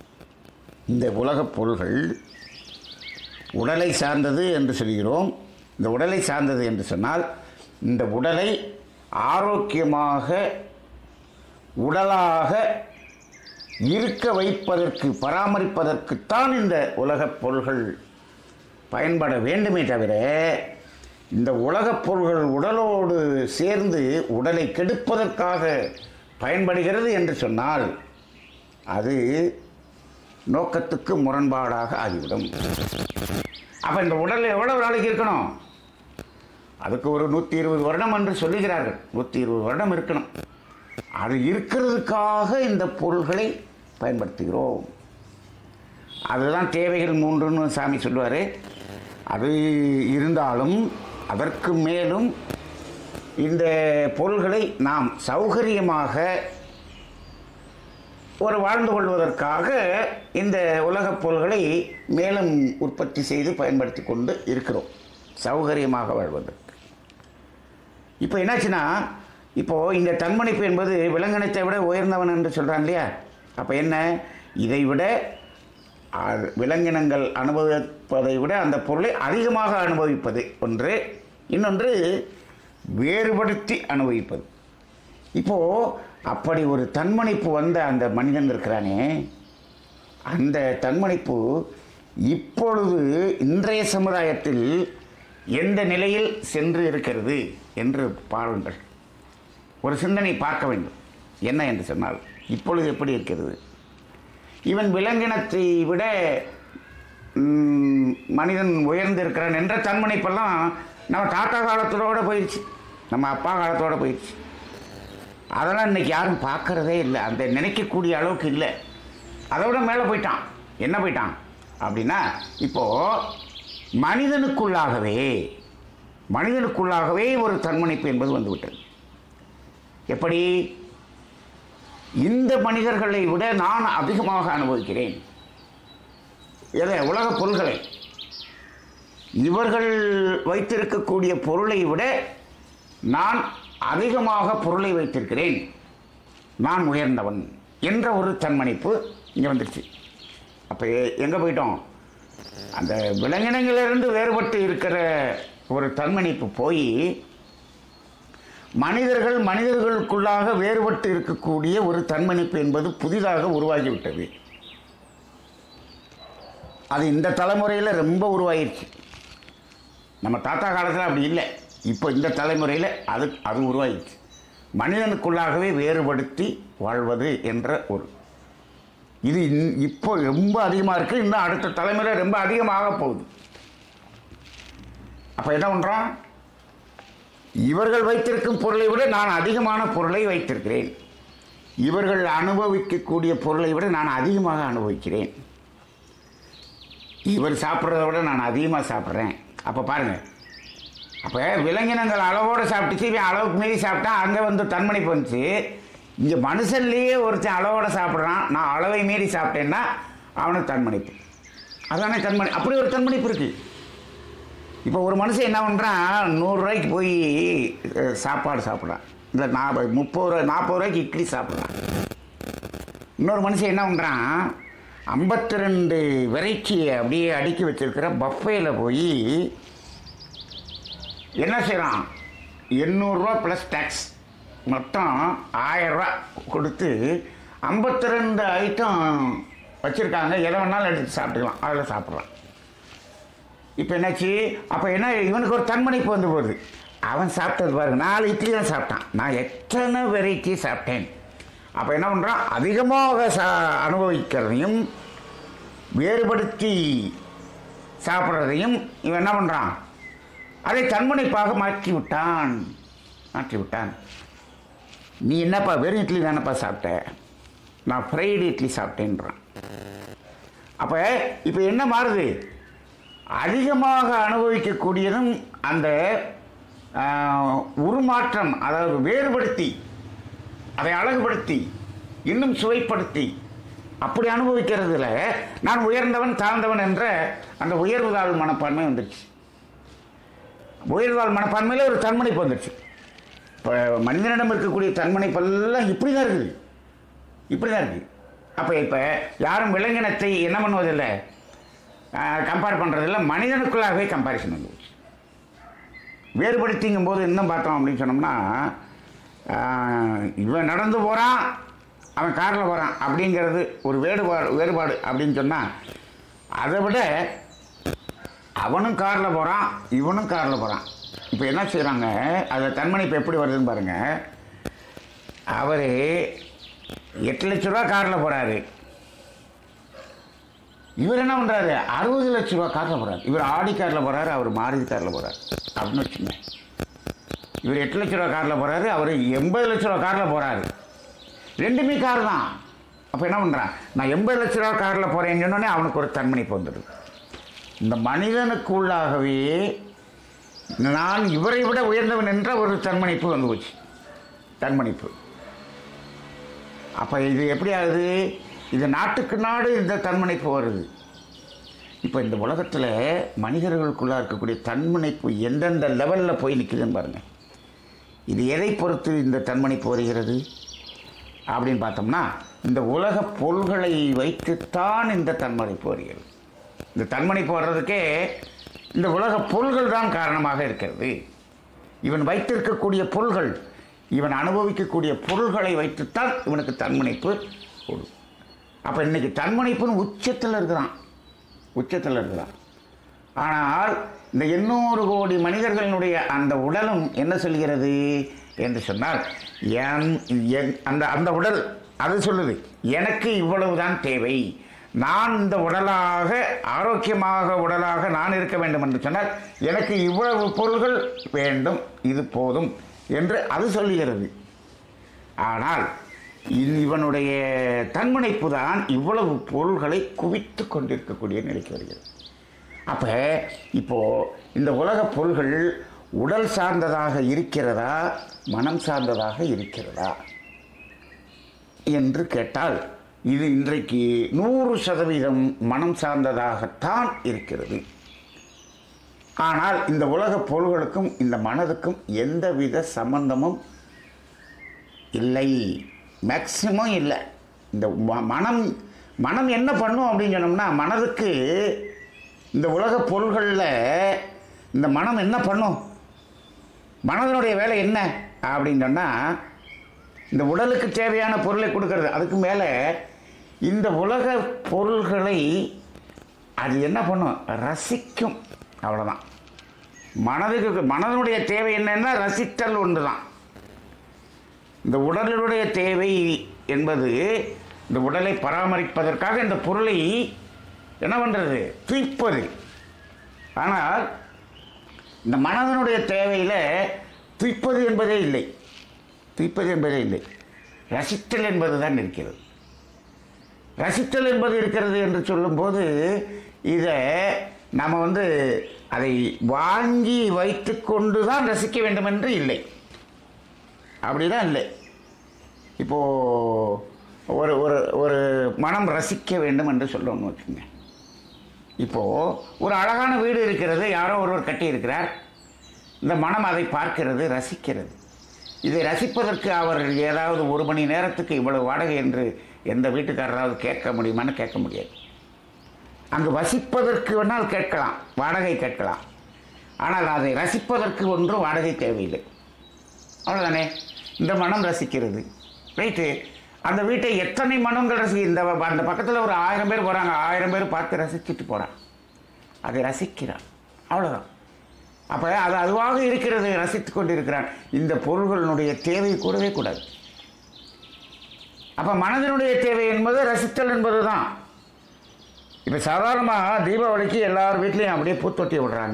இந்த உலகப் பொருள்கள் உடலை சார்ந்தது என்று சொல்கிறோம், இந்த உடலை சார்ந்தது என்று சொன்னால் இந்த உடலை ஆரோக்கியமாக உடலாக இருக்க வைப்பதற்கு பராமரிப்பதற்குத்தான் இந்த உலகப் பொருள்கள் பயன்பட வேண்டுமே தவிர இந்த உலகப் பொருள்கள் உடலோடு சேர்ந்து உடலை கெடுப்பதற்காக பயன்படுகிறது என்று சொன்னால் அது நோக்கத்துக்கு முரண்பாடாக ஆகிவிடும். அப்போ இந்த உடல் எவ்வளவு நாளைக்கு இருக்கணும்? அதுக்கு ஒரு நூற்றி இருபது வருடம் என்று சொல்லுகிறார்கள். நூற்றி இருபது வருடம் இருக்கணும். அது இருக்கிறதுக்காக இந்த பொருள்களை பயன்படுத்துகிறோம். அதுதான் தேவைகள் மூன்றுன்னு சாமி சொல்லுவார். அது இருந்தாலும் அதற்கு மேலும் இந்த பொருள்களை நாம் சௌகரியமாக ஒரு வாழ்ந்து கொள்வதற்காக இந்த உலகப் பொருள்களை மேலும் உற்பத்தி செய்து பயன்படுத்தி கொண்டு இருக்கிறோம், சௌகரியமாக வாழ்வதற்கு. இப்போ என்னாச்சுன்னா, இப்போது இந்த தன்மணிப்பு என்பது விலங்கினத்தை விட உயர்ந்தவன் என்று சொல்கிறான் இல்லையா? அப்போ என்ன, இதை விட விலங்கினங்கள் அனுபவிப்பதை விட அந்த பொருளை அதிகமாக அனுபவிப்பது ஒன்று, இன்னொன்று வேறுபடுத்தி அனுபவிப்பது. இப்போது அப்படி ஒரு தன்மணிப்பு வந்த அந்த மனிதன் இருக்கிறானே, அந்த தன்மணிப்பு இப்பொழுது இன்றைய சமுதாயத்தில் எந்த நிலையில் சென்று இருக்கிறது என்று பாருங்கள். ஒரு சிந்தனை பார்க்க வேண்டும். என்ன என்று சொன்னால், இப்பொழுது எப்படி இருக்கிறது? இவன் விலங்கினத்தை விட மனிதன் உயர்ந்திருக்கிறான் என்ற தன்மணிப்பெல்லாம் நம்ம தாத்தா காலத்தோட போயிடுச்சு, நம்ம அப்பா காலத்தோடு போயிடுச்சு. அதெல்லாம் இன்றைக்கி யாரும் பார்க்குறதே இல்லை, அந்த நினைக்கக்கூடிய அளவுக்கு இல்லை. அதோட மேலே போயிட்டான். என்ன போயிட்டான் அப்படின்னா, இப்போது மனிதனுக்குள்ளாகவே மனிதனுக்குள்ளாகவே ஒரு தன்மணிப்பு என்பது வந்துவிட்டது. எப்படி? இந்த மனிதர்களை விட நான் அதிகமாக அனுபவிக்கிறேன். எதை? உலகப் பொருள்களை. இவர்கள் வைத்திருக்கக்கூடிய பொருளை விட நான் அதிகமாக பொருளை வைத்திருக்கிறேன், நான் உயர்ந்தவன் என்ற ஒரு தன்மணிப்பு இங்கே வந்துடுச்சு. அப்போ எங்கே போயிட்டோம்? அந்த விலங்கினங்களிலிருந்து வேறுபட்டு இருக்கிற ஒரு தன்மணிப்பு போய் மனிதர்கள் மனிதர்களுக்குள்ளாக வேறுபட்டு இருக்கக்கூடிய ஒரு தன்மணிப்பு என்பது புதிதாக உருவாகிவிட்டது. அது இந்த தலைமுறையில் ரொம்ப உருவாகிடுச்சு. நம்ம தாத்தா காலத்தில் அப்படி இல்லை. இப்போ இந்த தலைமுறையில் அது அது உருவாகிடுச்சு. மனிதனுக்குள்ளாகவே வேறுபடுத்தி வாழ்வது என்ற ஒரு இது இப்போ ரொம்ப அதிகமாக இருக்குது. இன்னும் அடுத்த தலைமுறை ரொம்ப அதிகமாக போகுது. அப்போ என்ன பண்ணுறோம்? இவர்கள் வைத்திருக்கும் பொருளை விட நான் அதிகமான பொருளை வைத்திருக்கிறேன், இவர்கள் அனுபவிக்கக்கூடிய பொருளை விட நான் அதிகமாக அனுபவிக்கிறேன், இவர் சாப்பிட்றத விட நான் அதிகமாக சாப்பிட்றேன். அப்போ பாருங்கள், அப்போ விலங்கினங்கள் அளவோடு சாப்பிட்டுச்சு, இவன் அளவுக்கு மீறி சாப்பிட்டா அங்கே வந்து தன்மணிப்பு வந்துச்சு. இங்கே மனுஷன்லேயே ஒருத்தன் அளவோடு சாப்பிட்றான், நான் அளவை மீறி சாப்பிட்டேன்னா அவனுக்கு தன்மணிப்பு. அதானே தன்மணி. அப்படி ஒரு தன்மணிப்பு இருக்குது. இப்போ ஒரு மனுஷன் என்ன பண்ணுறான், நூறுரூவாய்க்கு போய் சாப்பாடு சாப்பிட்றான், இல்லை நாற்பது முப்பது ரூபா நாற்பது ரூபாய்க்கு இட்லி சாப்பிட்றான். இன்னொரு மனுஷன் என்ன பண்ணுறான், ஐம்பத்தி ரெண்டு வெரைட்டியை அப்படியே அடுக்கி வச்சுருக்கிற பஃபேயில் போய் என்ன செய்கிறான், எண்ணூறுரூவா ப்ளஸ் டேக்ஸ் மொத்தம் ஆயிரரூவா கொடுத்து ஐம்பத்தி ரெண்டு ஐட்டம் வச்சுருக்காங்க, எதை வேணாலும் எடுத்து சாப்பிட்டுக்கலாம், அதில் சாப்பிட்றான். இப்போ என்னாச்சு? அப்போ என்ன, இவனுக்கு ஒரு தன்மணிப்பு வந்து போகுது. அவன் சாப்பிட்டது பாருங்க, நாலு இட்லி தான் சாப்பிட்டான், நான் எத்தனை வெரைட்டி சாப்பிட்டேன். அப்போ என்ன பண்ணுறான், அதிகமாக சா அனுபவிக்கிறதையும் வேறுபடுத்தி சாப்பிட்றதையும் இவன் என்ன பண்ணுறான், அதை தன்மணிப்பாக மாற்றி விட்டான் மாற்றி விட்டான் நீ என்னப்பா வெறும் இட்லி தானப்பா சாப்பிட்ட, நான் ஃப்ரைடு இட்லி சாப்பிட்டேன்றான். அப்போ இப்போ என்ன மாறுது, அதிகமாக அனுபவிக்கக்கூடியதும் அந்த உருமாற்றம், அதாவது வேறுபடுத்தி அதை அழகுபடுத்தி இன்னும் சுவைப்படுத்தி அப்படி அனுபவிக்கிறதுல நான் உயர்ந்தவன் தாழ்ந்தவன் என்ற அந்த உயர்வுதாள் மனப்பான்மை வந்துடுச்சு. உயர்வுதாள் மனப்பான்மையில் ஒரு தன்மணிப்பு வந்துடுச்சு. இப்போ மனிதனிடம் இருக்கக்கூடிய தன்மணிப்பெல்லாம் இப்படி தான் இருக்குது, இப்படி தான் இருக்குது. அப்போ இப்போ யாரும் விலங்கினத்தை என்ன பண்ணுவதில்லை, கம்பேர் பண்ணுறதில்ல, மனிதனுக்குள்ளாகவே கம்பேரிசன் வந்துடுச்சு. வேறுபடுத்திங்கும் போது இன்னும் பார்த்தோம் அப்படின்னு சொன்னோம்னா, இவன் நடந்து போகிறான், அவன் காரில் போகிறான் அப்படிங்கிறது ஒரு வேறுபாடு வேறுபாடு அப்படின்னு சொன்னால், அதை விட அவனும் காரில் போகிறான், இவனும் காரில் போகிறான். இப்போ என்ன செய்கிறாங்க, அதை தன்மணி இப்போ எப்படி வருதுன்னு பாருங்கள். அவர் எட்டு லட்ச ரூபா காரில் போகிறாரு, இவர் என்ன பண்ணுறாரு, அறுபது லட்ச ரூபா காரில் போகிறார். இவர் ஆடி காரில் போகிறாரு, அவர் மாருதி காரில் போகிறார் அப்படின்னு வச்சுங்க. இவர் எட்டு லட்ச ரூபா காரில் போகிறாரு, அவர் எண்பது லட்ச ரூபா காரில் போகிறாரு. ரெண்டுமே கார் தான். அப்போ என்ன பண்ணுறான், நான் எண்பது லட்ச ரூபா காரில் போகிறேன்னு சொன்னோடனே அவனுக்கு ஒரு தன்மணிப்பு வந்துடுது. இந்த மனிதனுக்குள்ளாகவே நான் இவரை விட உயர்ந்தவன் என்ற ஒரு தன்மணிப்பு வந்து போச்சு, தன்மணிப்பு. அப்போ இது எப்படி ஆகுது, இது நாட்டுக்கு நாடு இந்த தன்மணிப்பு வருது. இப்போ இந்த உலகத்தில் மனிதர்களுக்குள்ளே இருக்கக்கூடிய தன்மணிப்பு எந்தெந்த லெவலில் போய் நிற்குதுன்னு பாருங்கள். இது எதை பொறுத்து இந்த தன்மணிப்பு வருகிறது அப்படின்னு பார்த்தோம்னா, இந்த உலக பொருள்களை வைத்துத்தான் இந்த தன்மணிப்பு வருகிறது. இந்த தன்மணிப்பு வர்றதுக்கே இந்த உலக பொருள்கள் தான் காரணமாக இருக்கிறது. இவன் வைத்திருக்கக்கூடிய பொருள்கள், இவன் அனுபவிக்கக்கூடிய பொருள்களை வைத்துத்தான் இவனுக்கு தன்மணிப்பு வரும். அப்போ இன்றைக்கி தன்மணிப்புன்னு உச்சத்தில் இருக்கிறான், உச்சத்தில் இருக்கிறான். ஆனால் இந்த எண்ணூறு கோடி மனிதர்களுடைய அந்த உடலும் என்ன சொல்கிறது என்று சொன்னால், என் அந்த அந்த உடல் அது சொல்லுது, எனக்கு இவ்வளவு தான் தேவை, நான் இந்த உடலாக ஆரோக்கியமாக உடலாக நான் இருக்க வேண்டும் என்று சொன்னால் எனக்கு இவ்வளவு பொருள்கள் வேண்டும், இது போதும் என்று அது சொல்லுகிறது. ஆனால் இவனுடைய தன்மணிப்பு தான் இவ்வளவு பொருள்களை குவித்து கொண்டிருக்கக்கூடிய நிலைக்கு வருகிறது. அப்போ இப்போது இந்த உலக பொருள்கள் உடல் சார்ந்ததாக இருக்கிறதா, மனம் சார்ந்ததாக இருக்கிறதா என்று கேட்டால், இது இன்றைக்கு நூறு சதவீதம் மனம் சார்ந்ததாகத்தான் இருக்கிறது. ஆனால் இந்த உலக பொருள்களுக்கும் இந்த மனதுக்கும் எந்தவித சம்பந்தமும் இல்லை, மேக்சிமம் இல்லை. இந்த மனம் மனம் என்ன பண்ணும் அப்படின்னு சொன்னோம்னா, மனதுக்கு இந்த உலக பொருள்களில் இந்த மனம் என்ன பண்ணும், மனதனுடைய வேலை என்ன அப்படின்னு சொன்னால், இந்த உடலுக்கு தேவையான பொருளை கொடுக்கறது. அதுக்கு மேலே இந்த உலக பொருள்களை அது என்ன பண்ணும், ரசிக்கும், அவ்வளோதான். மனதுக்கு மனதனுடைய தேவை என்னன்னா ரசித்தல் ஒன்று தான். இந்த உடலுடைய தேவை என்பது இந்த உடலை பராமரிப்பதற்காக இந்த பொருளை என்ன பண்ணுறது, துய்ப்பது. ஆனால் இந்த மனதனுடைய தேவையில் துய்ப்பது என்பதே இல்லை, துய்ப்பது என்பதே இல்லை, ரசித்தல் என்பது தான் இருக்கிறது. ரசித்தல் என்பது இருக்கிறது என்று சொல்லும்போது இதை நம்ம வந்து அதை வாங்கி வைத்து கொண்டு தான் ரசிக்க வேண்டும் என்று இல்லை, அப்படிதான் இல்லை. இப்போது ஒரு ஒரு ஒரு மனம் ரசிக்க வேண்டும் என்று சொல்லணும்னு வச்சுங்க. இப்போது ஒரு அழகான வீடு இருக்கிறது, யாரோ ஒருவர் கட்டியிருக்கிறார், இந்த மனம் அதை பார்க்கிறது, ரசிக்கிறது. இதை ரசிப்பதற்கு அவர் ஏதாவது ஒரு மணி நேரத்துக்கு இவ்வளவு வாடகை என்று எந்த வீட்டுக்காரராவது கேட்க முடியுமான்னு கேட்க முடியாது. அங்கு வசிப்பதற்கு வேணால் கேட்கலாம், வாடகை கேட்கலாம். ஆனால் அதை ரசிப்பதற்கு ஒன்றும் வாடகை தேவையில்லை, அவ்வளோதானே. இந்த மனம் ரசிக்கிறது, ரைட்டு. அந்த வீட்டை எத்தனை மனங்கள் ரசி, இந்த அந்த பக்கத்தில் ஒரு ஆயிரம் பேர் போகிறாங்க, ஆயிரம் பேர் பார்த்து ரசிச்சுட்டு போகிறான், அதை ரசிக்கிறான், அவ்வளோதான். அப்போ அது அதுவாக இருக்கிறது, ரசித்து கொண்டு இருக்கிறான். இந்த பொருள்களினுடைய தேவை கூடவே கூடாது. அப்போ மனதினுடைய தேவை என்பது ரசித்தல் என்பது தான். இப்போ சாதாரணமாக தீபாவளிக்கு எல்லார் வீட்லேயும் அப்படியே பூத்தொட்டி விடுறாங்க.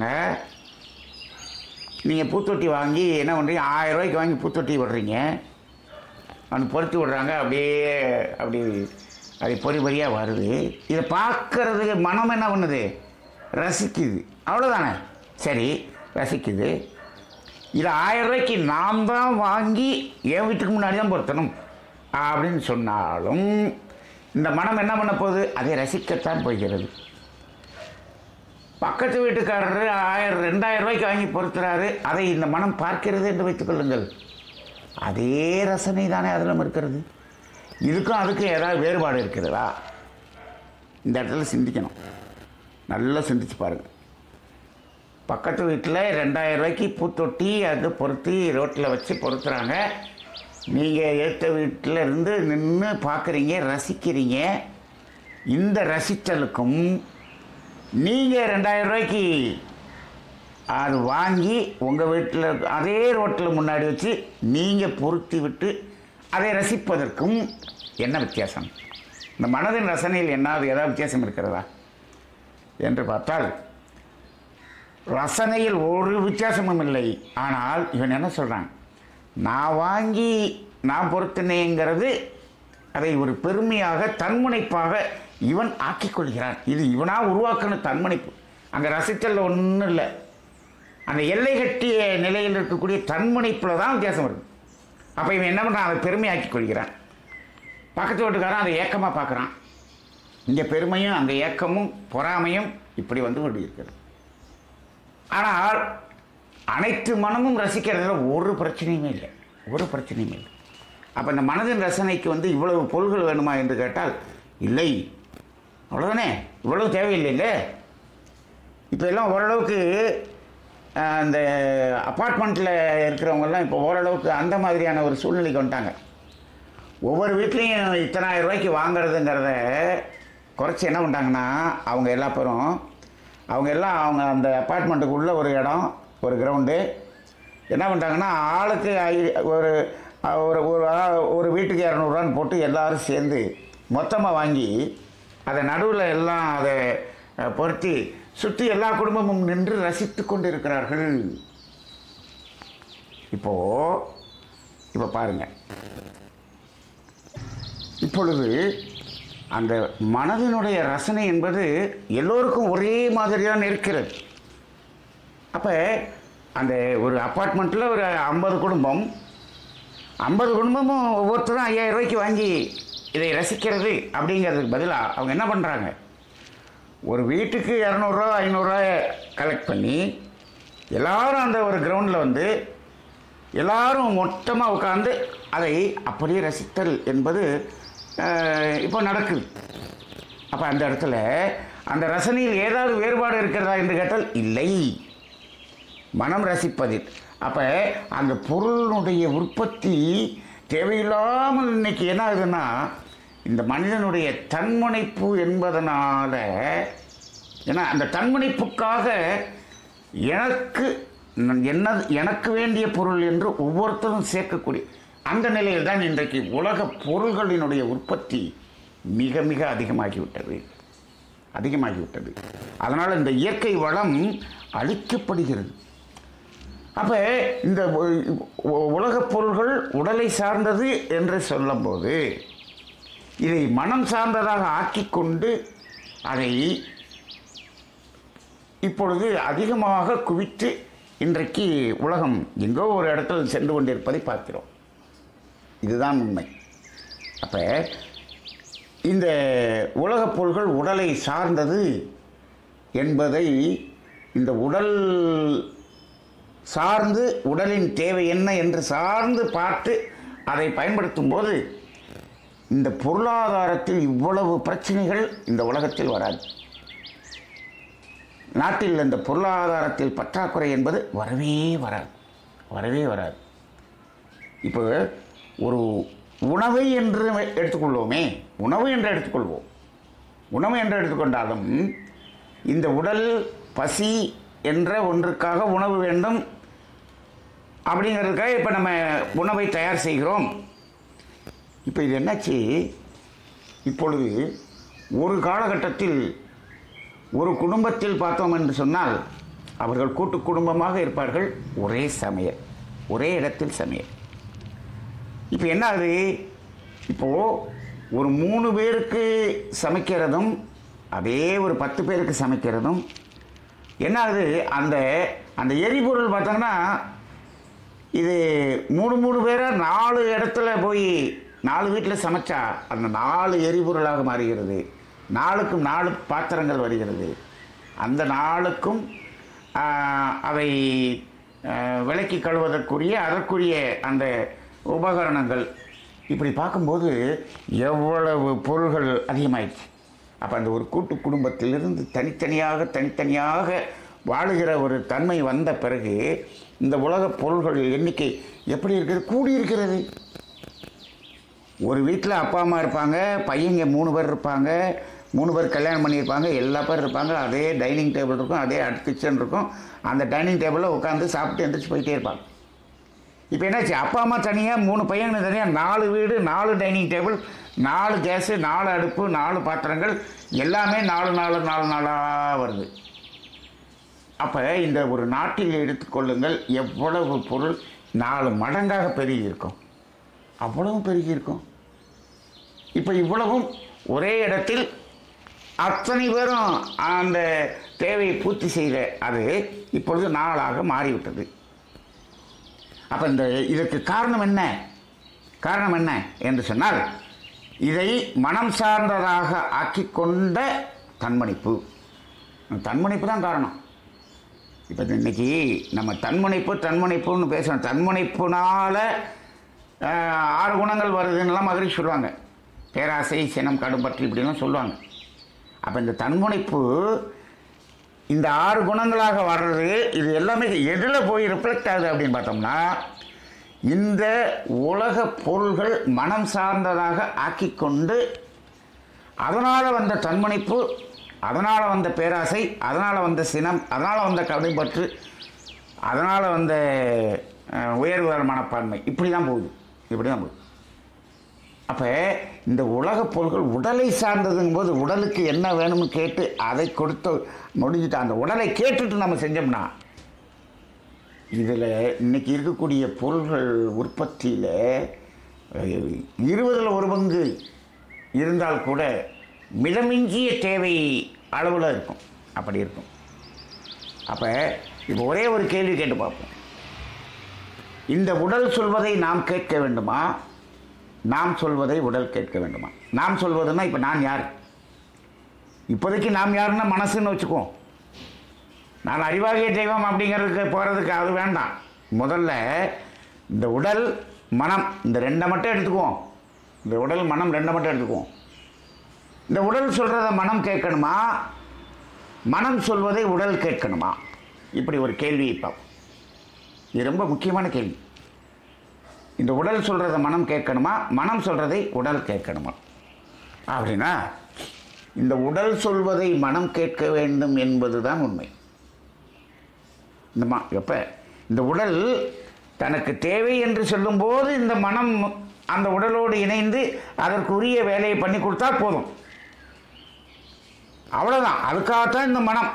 நீங்கள் பூத்தொட்டி வாங்கி என்ன பண்ணுறீங்க, ஆயிரம் ரூபாய்க்கு வாங்கி பூத்தொட்டி விடுறீங்க, அந்த பொருத்தி விடுறாங்க, அப்படியே அப்படி அது பொறி பொறியாக வருது. இதை பார்க்கறதுக்கு மனம் என்ன பண்ணுது, ரசிக்குது, அவ்வளோதானே. சரி, ரசிக்குது. இதை ஆயிரம் ரூபாய்க்கு நாம் தான் வாங்கி என் வீட்டுக்கு முன்னாடி தான் பொருத்தணும் அப்படின்னு சொன்னாலும் இந்த மனம் என்ன பண்ண போகுது, அதை ரசிக்கத்தான் போகிறது. பக்கத்து வீட்டுக்காரரு ஆயிரம் ரெண்டாயிரம் ரூபாய்க்கு வாங்கி பொறுத்துறாரு, அதை இந்த மனம் பார்க்கிறது என்று வைத்துக்கொள்ளுங்கள். அதே ரசனை தானே அதில் இருக்கிறது. இதுக்கும் அதுக்கும் ஏதாவது வேறுபாடு இருக்கிறதா? இந்த இடத்துல சிந்திக்கணும், நல்லா சிந்திச்சு பாருங்கள். பக்கத்து வீட்டில் ரெண்டாயிரம் ரூபாய்க்கு பூத்தொட்டி அது பொருத்தி ரோட்டில் வச்சு பொருத்துகிறாங்க. நீங்கள் ஏற்ற வீட்டில் இருந்து நின்று பார்க்குறீங்க, ரசிக்கிறீங்க. இந்த ரசித்தலுக்கும் நீங்கள் ரெண்டாயிரம் ரூபாய்க்கு அது வாங்கி உங்கள் வீட்டில் அதே ரோட்டில் முன்னாடி வச்சு நீங்கள் பொருத்தி விட்டு அதை ரசிப்பதற்கும் என்ன வித்தியாசம்? இந்த மனதின் ரசனையில் என்னாவது ஏதாவது வித்தியாசம் இருக்கிறதா என்று பார்த்தால் ரசனையில் ஒரு வித்தியாசமும் இல்லை. ஆனால் இவன் என்ன சொல்கிறான், நான் வாங்கி நான் பொருத்தினேங்கிறது அதை ஒரு பெருமையாக தன்முனைப்பாக இவன் ஆக்கிக்கொள்கிறான். இது இவனாக உருவாக்கின தன்முனைப்பு. அங்கே ரசித்தல் ஒன்றும் இல்லை. அந்த எல்லை கட்டிய நிலையில் இருக்கக்கூடிய தன்முனைப்பில் தான் வித்தியாசம் வருது. அப்போ இவன் என்ன பண்ணுறான், அதை பெருமையாக்கி கொள்கிறான். பக்கத்து வீட்டுக்காரன் அதை ஏக்கமாக பார்க்குறான். இங்கே பெருமையும் அங்கே ஏக்கமும் பொறாமையும் இப்படி வந்து கொண்டு இருக்கிறது. ஆனால் அனைத்து மனமும் ரசிக்கிறதுல ஒரு பிரச்சனையுமே இல்லை, ஒரு பிரச்சனையுமே இல்லை. அப்போ இந்த மனதின் ரசனைக்கு வந்து இவ்வளவு பொருள்கள் வேணுமா என்று கேட்டால் இல்லை, அவ்வளோதானே, இவ்வளவு தேவையில்லை. இல்லை இப்போ எல்லாம் ஓரளவுக்கு அந்த அப்பார்ட்மெண்ட்டில் இருக்கிறவங்கெல்லாம் இப்போ ஓரளவுக்கு அந்த மாதிரியான ஒரு சூழ்நிலைக்கு வந்துட்டாங்க. ஒவ்வொரு வீட்லேயும் இத்தனாயிரம் ரூபாய்க்கு வாங்கிறதுங்கிறத குறைச்சி என்ன பண்ணிட்டாங்கன்னா, அவங்க எல்லா பேரும் அவங்க எல்லாம் அவங்க அந்த அப்பார்ட்மெண்ட்டுக்குள்ளே ஒரு இடம், ஒரு கிரவுண்டு என்ன பண்ணிட்டாங்கன்னா, ஆளுக்கு ஒரு ஒரு ஒரு வீட்டுக்கு இரநூறுவான்னு போட்டு எல்லோரும் சேர்ந்து மொத்தமாக வாங்கி அதை நடுவில் எல்லாம் அதை பொருத்தி சுற்றி எல்லா குடும்பமும் நின்று ரசித்து கொண்டு இருக்கிறார்கள். இப்போது இப்போ பாருங்கள், இப்பொழுது அந்த மனதினுடைய ரசனை என்பது எல்லோருக்கும் ஒரே மாதிரியாக இருக்கிறது. அப்போ அந்த ஒரு அப்பார்ட்மெண்ட்டில் ஒரு ஐம்பது குடும்பம் ஐம்பது குடும்பமும் ஒவ்வொருத்தரும் ஐயாயிரம் ரூபாய்க்கு வாங்கி இதை ரசிக்கிறது அப்படிங்கிறதுக்கு பதிலாக அவங்க என்ன பண்ணுறாங்க, ஒரு வீட்டுக்கு இரநூறுவா ஐநூறுரூவா கலெக்ட் பண்ணி எல்லோரும் அந்த ஒரு கிரவுண்டில் வந்து எல்லோரும் மொத்தமாக உட்காந்து அதை அப்படியே ரசித்தல் என்பது இப்போ நடக்குது. அப்போ அந்த இடத்துல அந்த ரசனையில் ஏதாவது வேறுபாடு இருக்கிறதா என்று கேட்டால் இல்லை, மனம் ரசிப்பதில். அப்போ அந்த பொருளினுடைய உற்பத்தி தேவையில்லாமல் இன்னைக்கு என்ன ஆகுதுன்னா, இந்த மனிதனுடைய தன்முனைப்பு என்பதனால, ஏன்னா அந்த தன்முனைப்புக்காக எனக்கு என்ன எனக்கு வேண்டிய பொருள் என்று ஒவ்வொருத்தரும் சேர்க்கக்கூடிய அந்த நிலையில் தான் இன்றைக்கு உலக பொருள்களினுடைய உற்பத்தி மிக மிக அதிகமாகிவிட்டது அதிகமாகிவிட்டது அதனால் இந்த இயற்கை வளம் அழிக்கப்படுகிறது. அப்போ இந்த உலகப் பொருள்கள் உடலை சார்ந்தது என்று சொல்லும்போது இதை மனம் சார்ந்ததாக ஆக்கிக்கொண்டு அதை இப்பொழுது அதிகமாக குவித்து இன்றைக்கு உலகம் எங்கோ ஒரு இடத்தில் சென்று கொண்டிருப்பதை பார்க்கிறோம். இதுதான் உண்மை. அப்போ இந்த உலகப் பொருள்கள் உடலை சார்ந்தது என்பதை இந்த உடல் சார்ந்து உடலின் தேவை என்ன என்று சார்ந்து பார்த்து அதை பயன்படுத்தும் போது இந்த பொருளாதாரத்தில் இவ்வளவு பிரச்சனைகள் இந்த உலகத்தில் வராது. நாட்டில் இந்த பொருளாதாரத்தில் பற்றாக்குறை என்பது வரவே வராது வரவே வராது. இப்போ ஒரு உணவை என்று எடுத்துக்கொள்வோமே, உணவு என்று எடுத்துக்கொள்வோம். உணவு என்று எடுத்துக்கொண்டாலும் இந்த உடல் பசி என்ற ஒன்றுக்காக உணவு வேண்டும் அப்படிங்கிறதுக்காக இப்போ நம்ம உணவை தயார் செய்கிறோம். இப்போ இது என்னாச்சு, இப்பொழுது ஒரு காலகட்டத்தில் ஒரு குடும்பத்தில் பார்த்தோம் என்று சொன்னால் அவர்கள் கூட்டு குடும்பமாக இருப்பார்கள், ஒரே சமையல், ஒரே இடத்தில் சமையல். இப்போ என்ன ஆகுது, இப்போது ஒரு மூணு பேருக்கு சமைக்கிறதும் அதே ஒரு பத்து பேருக்கு சமைக்கிறதும் என்ன ஆகுது, அந்த அந்த எரிபொருள் பார்த்தோங்கன்னா இது மூணு மூணு பேராக நாலு இடத்துல போய் நாலு வீட்டில் சமைச்சா அந்த நாலு எரிபொருளாக மாறுகிறது. நாளுக்கும் நாலு பாத்திரங்கள் வருகிறது. அந்த நாளுக்கும் அவை விளக்கி கழுவதற்குரிய அதற்குரிய அந்த உபகரணங்கள், இப்படி பார்க்கும்போது எவ்வளவு பொருள்கள் அதிகமாயிடுச்சு. அப்போ அந்த ஒரு கூட்டு குடும்பத்திலிருந்து தனித்தனியாக தனித்தனியாக வாழுகிற ஒரு தன்மை வந்த பிறகு இந்த உலக பொருள்கள் எண்ணிக்கை எப்படி இருக்கிறது? கூடியிருக்கிறது. ஒரு வீட்டில் அப்பா அம்மா இருப்பாங்க, பையங்க மூணு பேர் இருப்பாங்க, மூணு பேர் கல்யாணம் பண்ணியிருப்பாங்க, எல்லா பேர் இருப்பாங்க. அதே டைனிங் டேபிள் இருக்கும், அதே கிச்சன் இருக்கும். அந்த டைனிங் டேபிளில் உட்காந்து சாப்பிட்டு எந்திரிச்சு போயிட்டே இருப்பாங்க. இப்போ என்னாச்சு? அப்பா அம்மா தனியாக, மூணு பையங்க தனியாக, நாலு வீடு, நாலு டைனிங் டேபிள், நாலு கேஸு, நாலு அடுப்பு, நாலு பாத்திரங்கள், எல்லாமே நாலு நாலு நாலு நாளாக வருது. அப்போ இந்த ஒரு நாட்டில் எடுத்துக்கொள்ளுங்கள், எவ்வளவு பொருள் நாலு மடங்காக பெருகி இருக்கும், அவ்வளவும் பெருகி இருக்கும். இப்போ இவ்வளவும் ஒரே இடத்தில் அத்தனை பேரும் அந்த தேவையை பூர்த்தி செய்த அது இப்பொழுது நாளாக மாறிவிட்டது. அப்போ இந்த இதற்கு காரணம் என்ன? காரணம் என்ன என்று சொன்னால், இதை மனம் சார்ந்ததாக ஆக்கி கொண்ட தன்மணிப்பு. தன்மணிப்பு தான் காரணம். இப்போ இன்னைக்கு நம்ம தன்மணிப்பு தன்மணிப்புன்னு பேசுகிறோம். தன்மணிப்புனால் ஆறு குணங்கள் வருதுன்னெல்லாம் மதுரை சொல்லுவாங்க. பேராசை, சினம், கடும்பற்று இப்படிலாம் சொல்லுவாங்க. அப்போ இந்த தன்முனைப்பு இந்த ஆறு குணங்களாக வர்றது, இது எல்லாமே எதில் போய் ரிஃப்ளெக்ட் ஆகுது அப்படின்னு பார்த்தோம்னா, இந்த உலக பொருள்கள் மனம் சார்ந்ததாக ஆக்கி கொண்டு அதனால் வந்த தன்முனைப்பு, அதனால் வந்த பேராசை, அதனால் வந்த சினம், அதனால் வந்த கடும்பற்று, அதனால் வந்த உயர்வுதர மனப்பான்மை, இப்படி தான் போகுது இப்படி தான் போகுது. அப்போ இந்த உலக பொருள்கள் உடலை சார்ந்ததுங்கும் போது உடலுக்கு என்ன வேணும்னு கேட்டு அதை கொடுத்து முடிஞ்சுட்டு அந்த உடலை கேட்டுட்டு நம்ம செஞ்சோம்னா, இதில் இன்னைக்கு இருக்கக்கூடிய பொருள்கள் உற்பத்தியில் இருபதில் ஒரு பங்கு இருந்தால் கூட மிதமிஞ்சிய தேவை அளவில் இருக்கும். அப்படி இருக்கும். அப்போ இப்போ ஒரே ஒரு கேள்வி கேட்டு பார்ப்போம். இந்த உடல் சொல்வதை நாம் கேட்க வேண்டுமா, நாம் சொல்வதை உடல் கேட்க வேண்டுமா? நாம் சொல்வதுன்னா இப்போ நான் யார்? இப்போதைக்கு நாம் யாருன்னா மனசுன்னு வச்சுக்குவோம். நான் அறிவாகிய தெய்வம் அப்படிங்கிறதுக்கு போகிறதுக்கு அது வேண்டாம். முதல்ல இந்த உடல் மனம் இந்த ரெண்டை மட்டும் எடுத்துக்குவோம். இந்த உடல் மனம் ரெண்டை மட்டும் எடுத்துக்குவோம். இந்த உடல் சொல்கிறத மனம் கேட்கணுமா, மனம் சொல்வதை உடல் கேட்கணுமா? இப்படி ஒரு கேள்வி. இப்போ இது ரொம்ப முக்கியமான கேள்வி. இந்த உடல் சொல்கிறத மனம் கேட்கணுமா, மனம் சொல்கிறதை உடல் கேட்கணுமா? அப்படின்னா இந்த உடல் சொல்வதை மனம் கேட்க வேண்டும் என்பது தான் உண்மை. இந்த மா எப்போ இந்த உடல் தனக்கு தேவை என்று சொல்லும்போது இந்த மனம் அந்த உடலோடு இணைந்து அதற்குரிய வேலையை பண்ணி கொடுத்தா போதும். அவ்வளோதான். அதுக்காகத்தான் இந்த மனம்.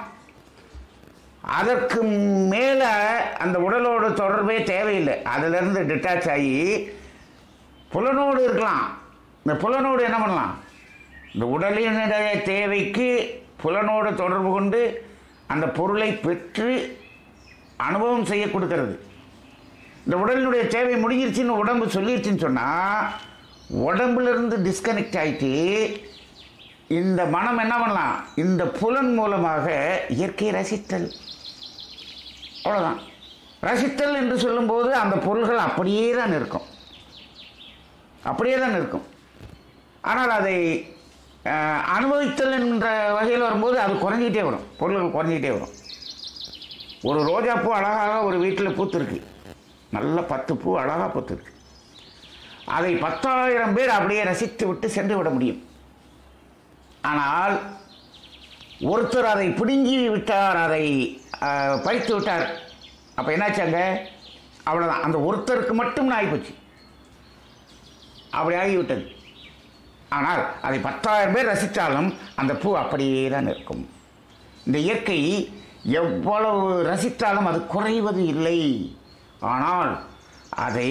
அதற்கு மேலே அந்த உடலோட தொடர்பே தேவையில்லை. அதிலிருந்து டிட்டாச் ஆகி புலனோடு இருக்கலாம். இந்த புலனோடு என்ன பண்ணலாம்? இந்த உடலினுடைய தேவைக்கு புலனோடு தொடர்பு கொண்டு அந்த பொருளை பெற்று அனுபவம் செய்ய கொடுக்கறது. இந்த உடலினுடைய தேவை முடிஞ்சிருச்சுன்னு உடம்பு சொல்லிடுச்சுன்னு சொன்னால், உடம்புலேருந்து டிஸ்கனெக்ட் ஆகிட்டு இந்த மனம் என்ன பண்ணலாம்? இந்த புலன் மூலமாக இயற்கையை ரசித்தல். அவ்வளோதான். ரசித்தல் என்று சொல்லும்போது அந்த பொருள்கள் அப்படியே தான் இருக்கும், அப்படியே தான் இருக்கும். ஆனால் அதை அனுபவித்தல் என்ற வகையில் வரும்போது அது குறைஞ்சிக்கிட்டே வரும், பொருள்கள் குறைஞ்சிக்கிட்டே வரும். ஒரு ரோஜாப்பூ அழகாக ஒரு வீட்டில் பூத்துருக்கு, நல்ல பத்து பூ அழகாக பூத்துருக்கு. அதை பத்தாயிரம் பேர் அப்படியே ரசித்து விட்டு சென்று விட முடியும். ஆனால் ஒருத்தர் அதை பிடுங்கி விட்டார், அதை பறித்து விட்டார். அப்போ என்னாச்சாங்க? அவ்வளோதான். அந்த ஒருத்தருக்கு மட்டும் ஆகிப்போச்சு, அப்படி ஆகிவிட்டது. ஆனால் அதை பத்தாயிரம் பேர் ரசித்தாலும் அந்த பூ அப்படியே தான் இருக்கும். இந்த இயற்கை எவ்வளவு ரசித்தாலும் அது குறைவது இல்லை. ஆனால் அதை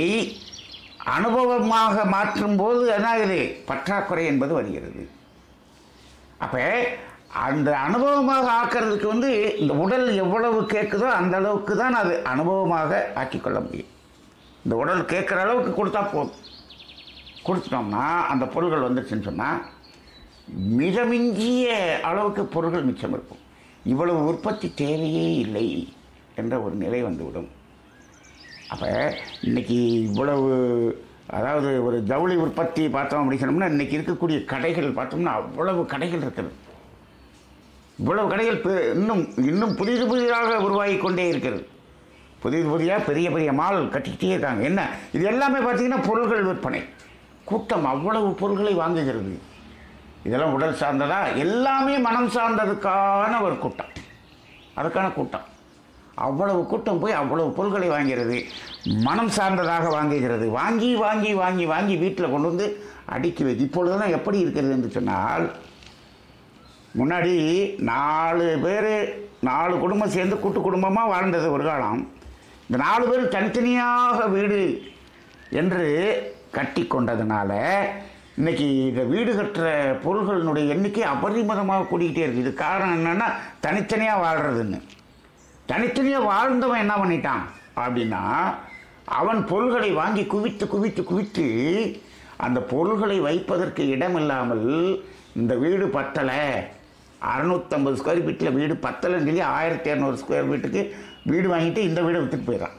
அனுபவமாக மாற்றும்போது என்னாகுது? பற்றாக்குறை என்பது வருகிறது. அப்போ அந்த அனுபவமாக ஆக்கிறதுக்கு வந்து இந்த உடல் எவ்வளவு கேட்குதோ அந்த அளவுக்கு தான் அது அனுபவமாக ஆக்கிக்கொள்ள முடியும். இந்த உடல் கேட்குற அளவுக்கு கொடுத்தா போதும். கொடுத்துட்டோம்னா அந்த பொருள்கள் வந்துடுச்சுன்னு சொன்னால் மிதமிஞ்சிய அளவுக்கு பொருள்கள் மிச்சம் இருக்கும். இவ்வளவு உற்பத்தி தேவையே இல்லை என்ற ஒரு நிலை வந்துவிடும். அப்போ இன்றைக்கி இவ்வளவு, அதாவது ஒரு ஜவுளி உற்பத்தி பார்த்தோம் அப்படின்னு சொன்னோம்னா, இன்றைக்கி இருக்கக்கூடிய கடைகள் பார்த்தோம்னா அவ்வளவு கடைகள் இருக்குது. இவ்வளவு கடைகள் இன்னும் இன்னும் புதிது புதிதாக உருவாகி கொண்டே இருக்கிறது. புதிது புதிதாக பெரிய பெரிய மால் கட்டிக்கிட்டே இருக்காங்க. என்ன இது எல்லாமே பார்த்தீங்கன்னா பொருள்கள் விற்பனை. கூட்டம் அவ்வளவு பொருள்களை வாங்குகிறது. இதெல்லாம் உடல் சார்ந்ததா? எல்லாமே மனம் சார்ந்ததுக்கான ஒரு கூட்டம், அதுக்கான கூட்டம். அவ்வளவு கூட்டம் போய் அவ்வளவு பொருள்களை வாங்கிறது, மனம் சார்ந்ததாக வாங்குகிறது. வாங்கி வாங்கி வாங்கி வாங்கி வீட்டில் கொண்டு வந்து அடுக்கி வைத்து இப்பொழுதுதான் எப்படி இருக்கிறது என்று சொன்னால், முன்னாடி நாலு பேர் நாலு குடும்பம் சேர்ந்து கூட்டு குடும்பமாக வாழ்ந்தது ஒரு காலம். இந்த நாலு பேர் தனித்தனியாக வீடு என்று கட்டி கொண்டதுனால இன்றைக்கி இந்த வீடு கட்டுற பொருள்களினுடைய எண்ணிக்கை அபரிமிதமாக கூடிக்கிட்டே இருக்குது. இது காரணம் என்னென்னா தனித்தனியாக வாழ்கிறதுன்னு. தனித்தனியாக வாழ்ந்தவன் என்ன பண்ணிட்டான் அப்படின்னா, அவன் பொருள்களை வாங்கி குவித்து குவித்து குவித்து அந்த பொருள்களை வைப்பதற்கு இடம் இல்லாமல் இந்த வீடு பத்தலை, அறுநூற்றம்பது ஸ்கொயர் ஃபீட்டில் வீடு பத்தலைன்னு சொல்லி ஆயிரத்தி இரநூறு ஸ்கொயர் ஃபீட்டுக்கு வீடு வாங்கிட்டு இந்த வீடை விற்றுட்டு போயிடறான்.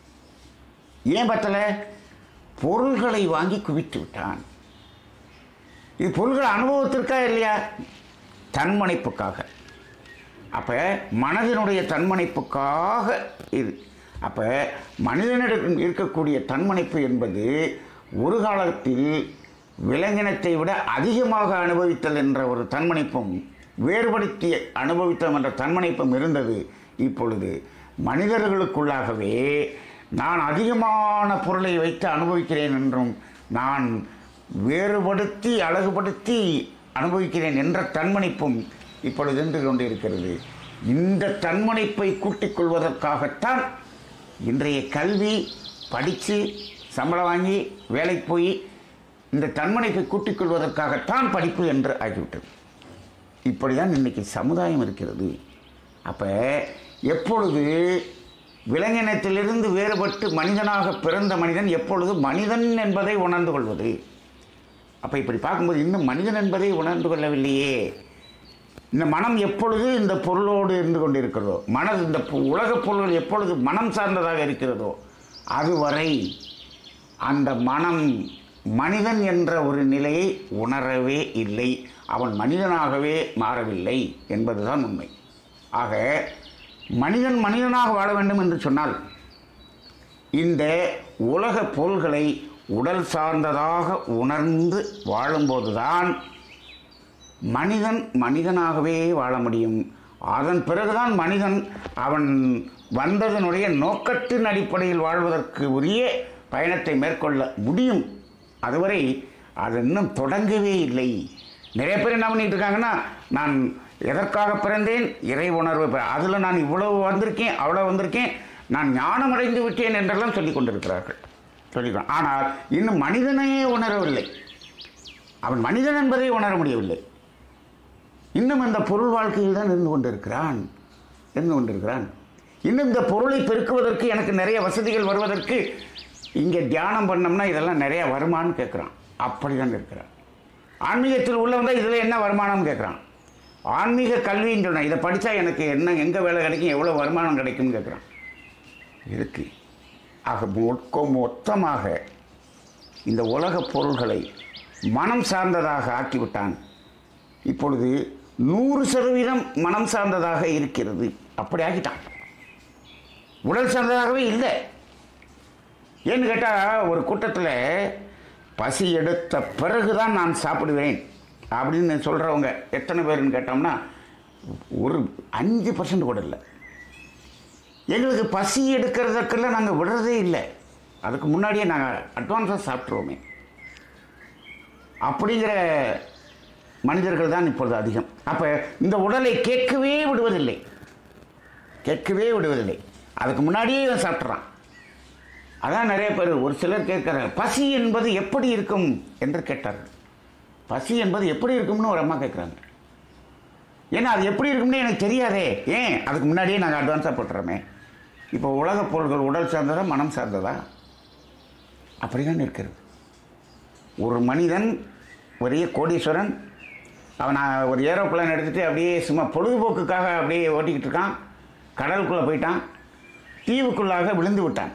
ஏன் பத்தலை? பொருள்களை வாங்கி குவித்து விட்டான். இது பொருள்கள் அனுபவத்திற்கா இல்லையா? தன்மனைப்புக்காக. அப்போ மனதினுடைய தன்மனைப்புக்காக இது. அப்போ மனிதனிடம் இருக்கக்கூடிய தன்மனைப்பு என்பது ஒரு காலத்தில் விலங்கினத்தை விட அதிகமாக அனுபவித்தல் என்ற ஒரு தன்மனைப்பும், வேறுபடுத்தி அனுபவித்தல் என்ற தன்மனைப்பும் இருந்தது. இப்பொழுது மனிதர்களுக்குள்ளாகவே நான் அதிகமான பொருளை வைத்து அனுபவிக்கிறேன் என்றும், நான் வேறுபடுத்தி அழகுபடுத்தி அனுபவிக்கிறேன் என்ற தன்மனைப்பும் இப்பொழுது இருந்து கொண்டு இருக்கிறது. இந்த தன்மனைப்பை கூட்டிக் கொள்வதற்காகத்தான் இன்றைய கல்வி, படித்து சம்பளம் வாங்கி வேலைக்கு போய் இந்த தன்மனைப்பை கூட்டிக் கொள்வதற்காகத்தான் படிப்பு என்று ஆகிவிட்டது. இப்படி தான் இன்றைக்கி சமுதாயம் இருக்கிறது. அப்போ எப்பொழுது விலங்கினத்திலிருந்து வேறுபட்டு மனிதனாக பிறந்த மனிதன் எப்பொழுது மனிதன் என்பதை உணர்ந்து கொள்வது? அப்போ இப்படி பார்க்கும்போது இன்னும் மனிதன் என்பதை உணர்ந்து கொள்ளவில்லையே. இந்த மனம் எப்பொழுது இந்த பொருளோடு இருந்து கொண்டு இருக்கிறதோ, மன இந்த உலகப் பொருள்கள் எப்பொழுது மனம் சார்ந்ததாக இருக்கிறதோ அதுவரை அந்த மனம் மனிதன் என்ற ஒரு நிலையை உணரவே இல்லை, அவன் மனிதனாகவே மாறவில்லை என்பதுதான் உண்மை. ஆக மனிதன் மனிதனாக வாழ வேண்டும் என்று சொன்னால் இந்த உலக பொருள்களை உடல் சார்ந்ததாக உணர்ந்து வாழும்போதுதான் மனிதன் மனிதனாகவே வாழ முடியும். அதன் பிறகுதான் மனிதன் அவன் வந்ததனுடைய நோக்கத்தின் அடிப்படையில் வாழ்வதற்கு உரிய பயணத்தை மேற்கொள்ள முடியும். அதுவரை அது இன்னும் தொடங்கவே இல்லை. நிறைய பேர் என்ன பண்ணிட்டு இருக்காங்கன்னா, நான் எதற்காக பிறந்தேன், இறை உணர்வு, அதில் நான் இவ்வளவு வந்திருக்கேன் அவ்வளோ வந்திருக்கேன், நான் ஞானம் அடைந்து விட்டேன் என்றெல்லாம் சொல்லிக் கொண்டிருக்கிறார்கள். சொல்லிக்கலாம். ஆனால் இன்னும் மனிதனையே உணரவில்லை, அவன் மனிதன் என்பதை உணர முடியவில்லை. இன்னும் இந்த பொருள் வாழ்க்கையில் தான் இருந்து கொண்டிருக்கிறான் இருந்து கொண்டிருக்கிறான் இன்னும் இந்த பொருளை பெருக்குவதற்கு எனக்கு நிறைய வசதிகள் வருவதற்கு இங்கே தியானம் பண்ணோம்னா இதெல்லாம் நிறைய வருமானம்னு கேட்குறான். அப்படி தான் இருக்கிறான். ஆன்மீகத்தில் உள்ளவங்க இதில் என்ன வருமானம்னு கேட்குறான். ஆன்மீக கல்வின்னு சொன்னால் இதை படித்தா எனக்கு என்ன, எங்கே வேலை கிடைக்கும், எவ்வளோ வருமானம் கிடைக்கும்னு கேட்குறான். இருக்கு. ஆக மொக்க மொத்தமாக இந்த உலகப் பொருள்களை மனம் சார்ந்ததாக ஆக்கிவிட்டான். இப்பொழுது நூறு சதவீதம் மனம் சார்ந்ததாக இருக்கிறது. அப்படி ஆக்கிட்டான். உடல் சார்ந்ததாகவே இல்லை. ஏன்னு கேட்டால், ஒரு கூட்டத்தில் பசி எடுத்த பிறகுதான் நான் சாப்பிடுவேன் அப்படின்னு சொல்கிறவங்க எத்தனை பேருன்னு கேட்டோம்னா ஒரு அஞ்சு பர்சன்ட் கூட இல்லை. எங்களுக்கு பசி எடுக்கிறதுக்கெல்லாம் நாங்கள் விடுறதே இல்லை, அதுக்கு முன்னாடியே நாங்கள் அட்வான்ஸாக சாப்பிட்ருவோமே அப்படிங்கிற மனிதர்கள் தான் இப்பொழுது அதிகம். அப்போ இந்த உடலை கேட்கவே விடுவதில்லை கேட்கவே விடுவதில்லை அதுக்கு முன்னாடியே இவன் சாப்பிட்றான். அதான் நிறைய பேர், ஒரு சிலர் கேட்குறாங்க, பசி என்பது எப்படி இருக்கும் என்று கேட்டார்கள். பசி என்பது எப்படி இருக்கும்னு ஒரு அம்மா கேட்குறாங்க. ஏன்னா அது எப்படி இருக்கும்னு எனக்கு தெரியாதே. ஏன், அதுக்கு முன்னாடியே நாங்கள் அட்வான்ஸாக போட்டுறோமே. இப்போ உலகப் பொருள்கள் உடல் சார்ந்ததா மனம் சார்ந்ததா? அப்படி தான் இருக்கிறது. ஒரு மனிதன் பெரிய கோடீஸ்வரன், அவன் ஒரு ஏரோப்ளேன் எடுத்துகிட்டு அப்படியே சும்மா பொழுதுபோக்குக்காக அப்படியே ஓட்டிக்கிட்டு இருக்கான். கடலுக்குள்ளே போயிட்டான், தீவுக்குள்ளாக விழுந்து விட்டான்.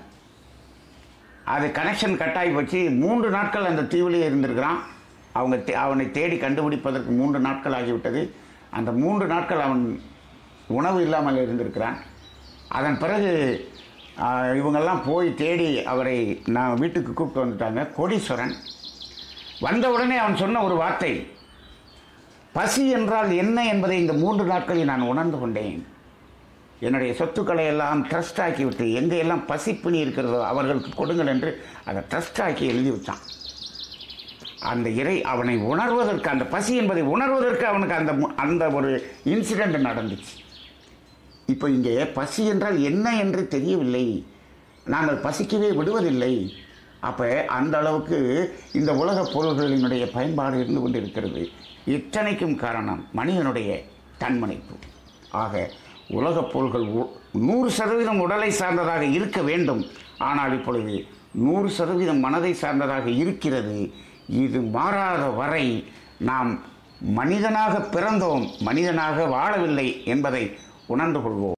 அது கனெக்ஷன் கட்டாகி போச்சு. மூன்று நாட்கள் அந்த தீவிலேயே இருந்திருக்கிறான். அவங்க அவனை தேடி கண்டுபிடிப்பதற்கு மூன்று நாட்கள் ஆகிவிட்டது. அந்த மூன்று நாட்கள் அவன் உணவு இல்லாமல் இருந்திருக்கிறான். அதன் பிறகு இவங்கெல்லாம் போய் தேடி அவரை நான் வீட்டுக்கு கூப்பிட்டு வந்துட்டாங்க. கோடீஸ்வரன் வந்த உடனே அவன் சொன்ன ஒரு வார்த்தை, பசி என்றால் என்ன என்பதை இந்த மூன்று நாட்களில் நான் உணர்ந்து கொண்டேன். என்னுடைய சொத்துக்களை எல்லாம் ட்ரஸ்ட் ஆக்கிவிட்டு எங்கெல்லாம் பசிப்பினி இருக்கிறதோ அவர்களுக்கு கொடுங்கள் என்று அதை ட்ரஸ்ட் ஆக்கி எழுதி வச்சான். அந்த இறை அவனை உணர்வதற்கு, அந்த பசி என்பதை உணர்வதற்கு அவனுக்கு அந்த அந்த ஒரு இன்சிடெண்ட் நடந்துச்சு. இப்போ இங்கே பசி என்றால் என்ன என்று தெரியவில்லை, நாங்கள் பசிக்கவே விடுவதில்லை. அப்போ அந்த அளவுக்கு இந்த உலக பொருள்களினுடைய பயன்பாடு இருந்து கொண்டு இருக்கிறது. இத்தனைக்கும் காரணம் மனிதனுடைய தன்மனைப்பு. ஆக உலகப் பொருள்கள் நூறு சதவீதம் உடலை சார்ந்ததாக இருக்க வேண்டும். ஆனால் இப்பொழுது நூறு சதவீதம் மனதை சார்ந்ததாக இருக்கிறது. இது மாறாத வரை நாம் மனிதனாக பிறந்தோம், மனிதனாக வாழவில்லை என்பதை உணர்ந்து கொள்வோம்.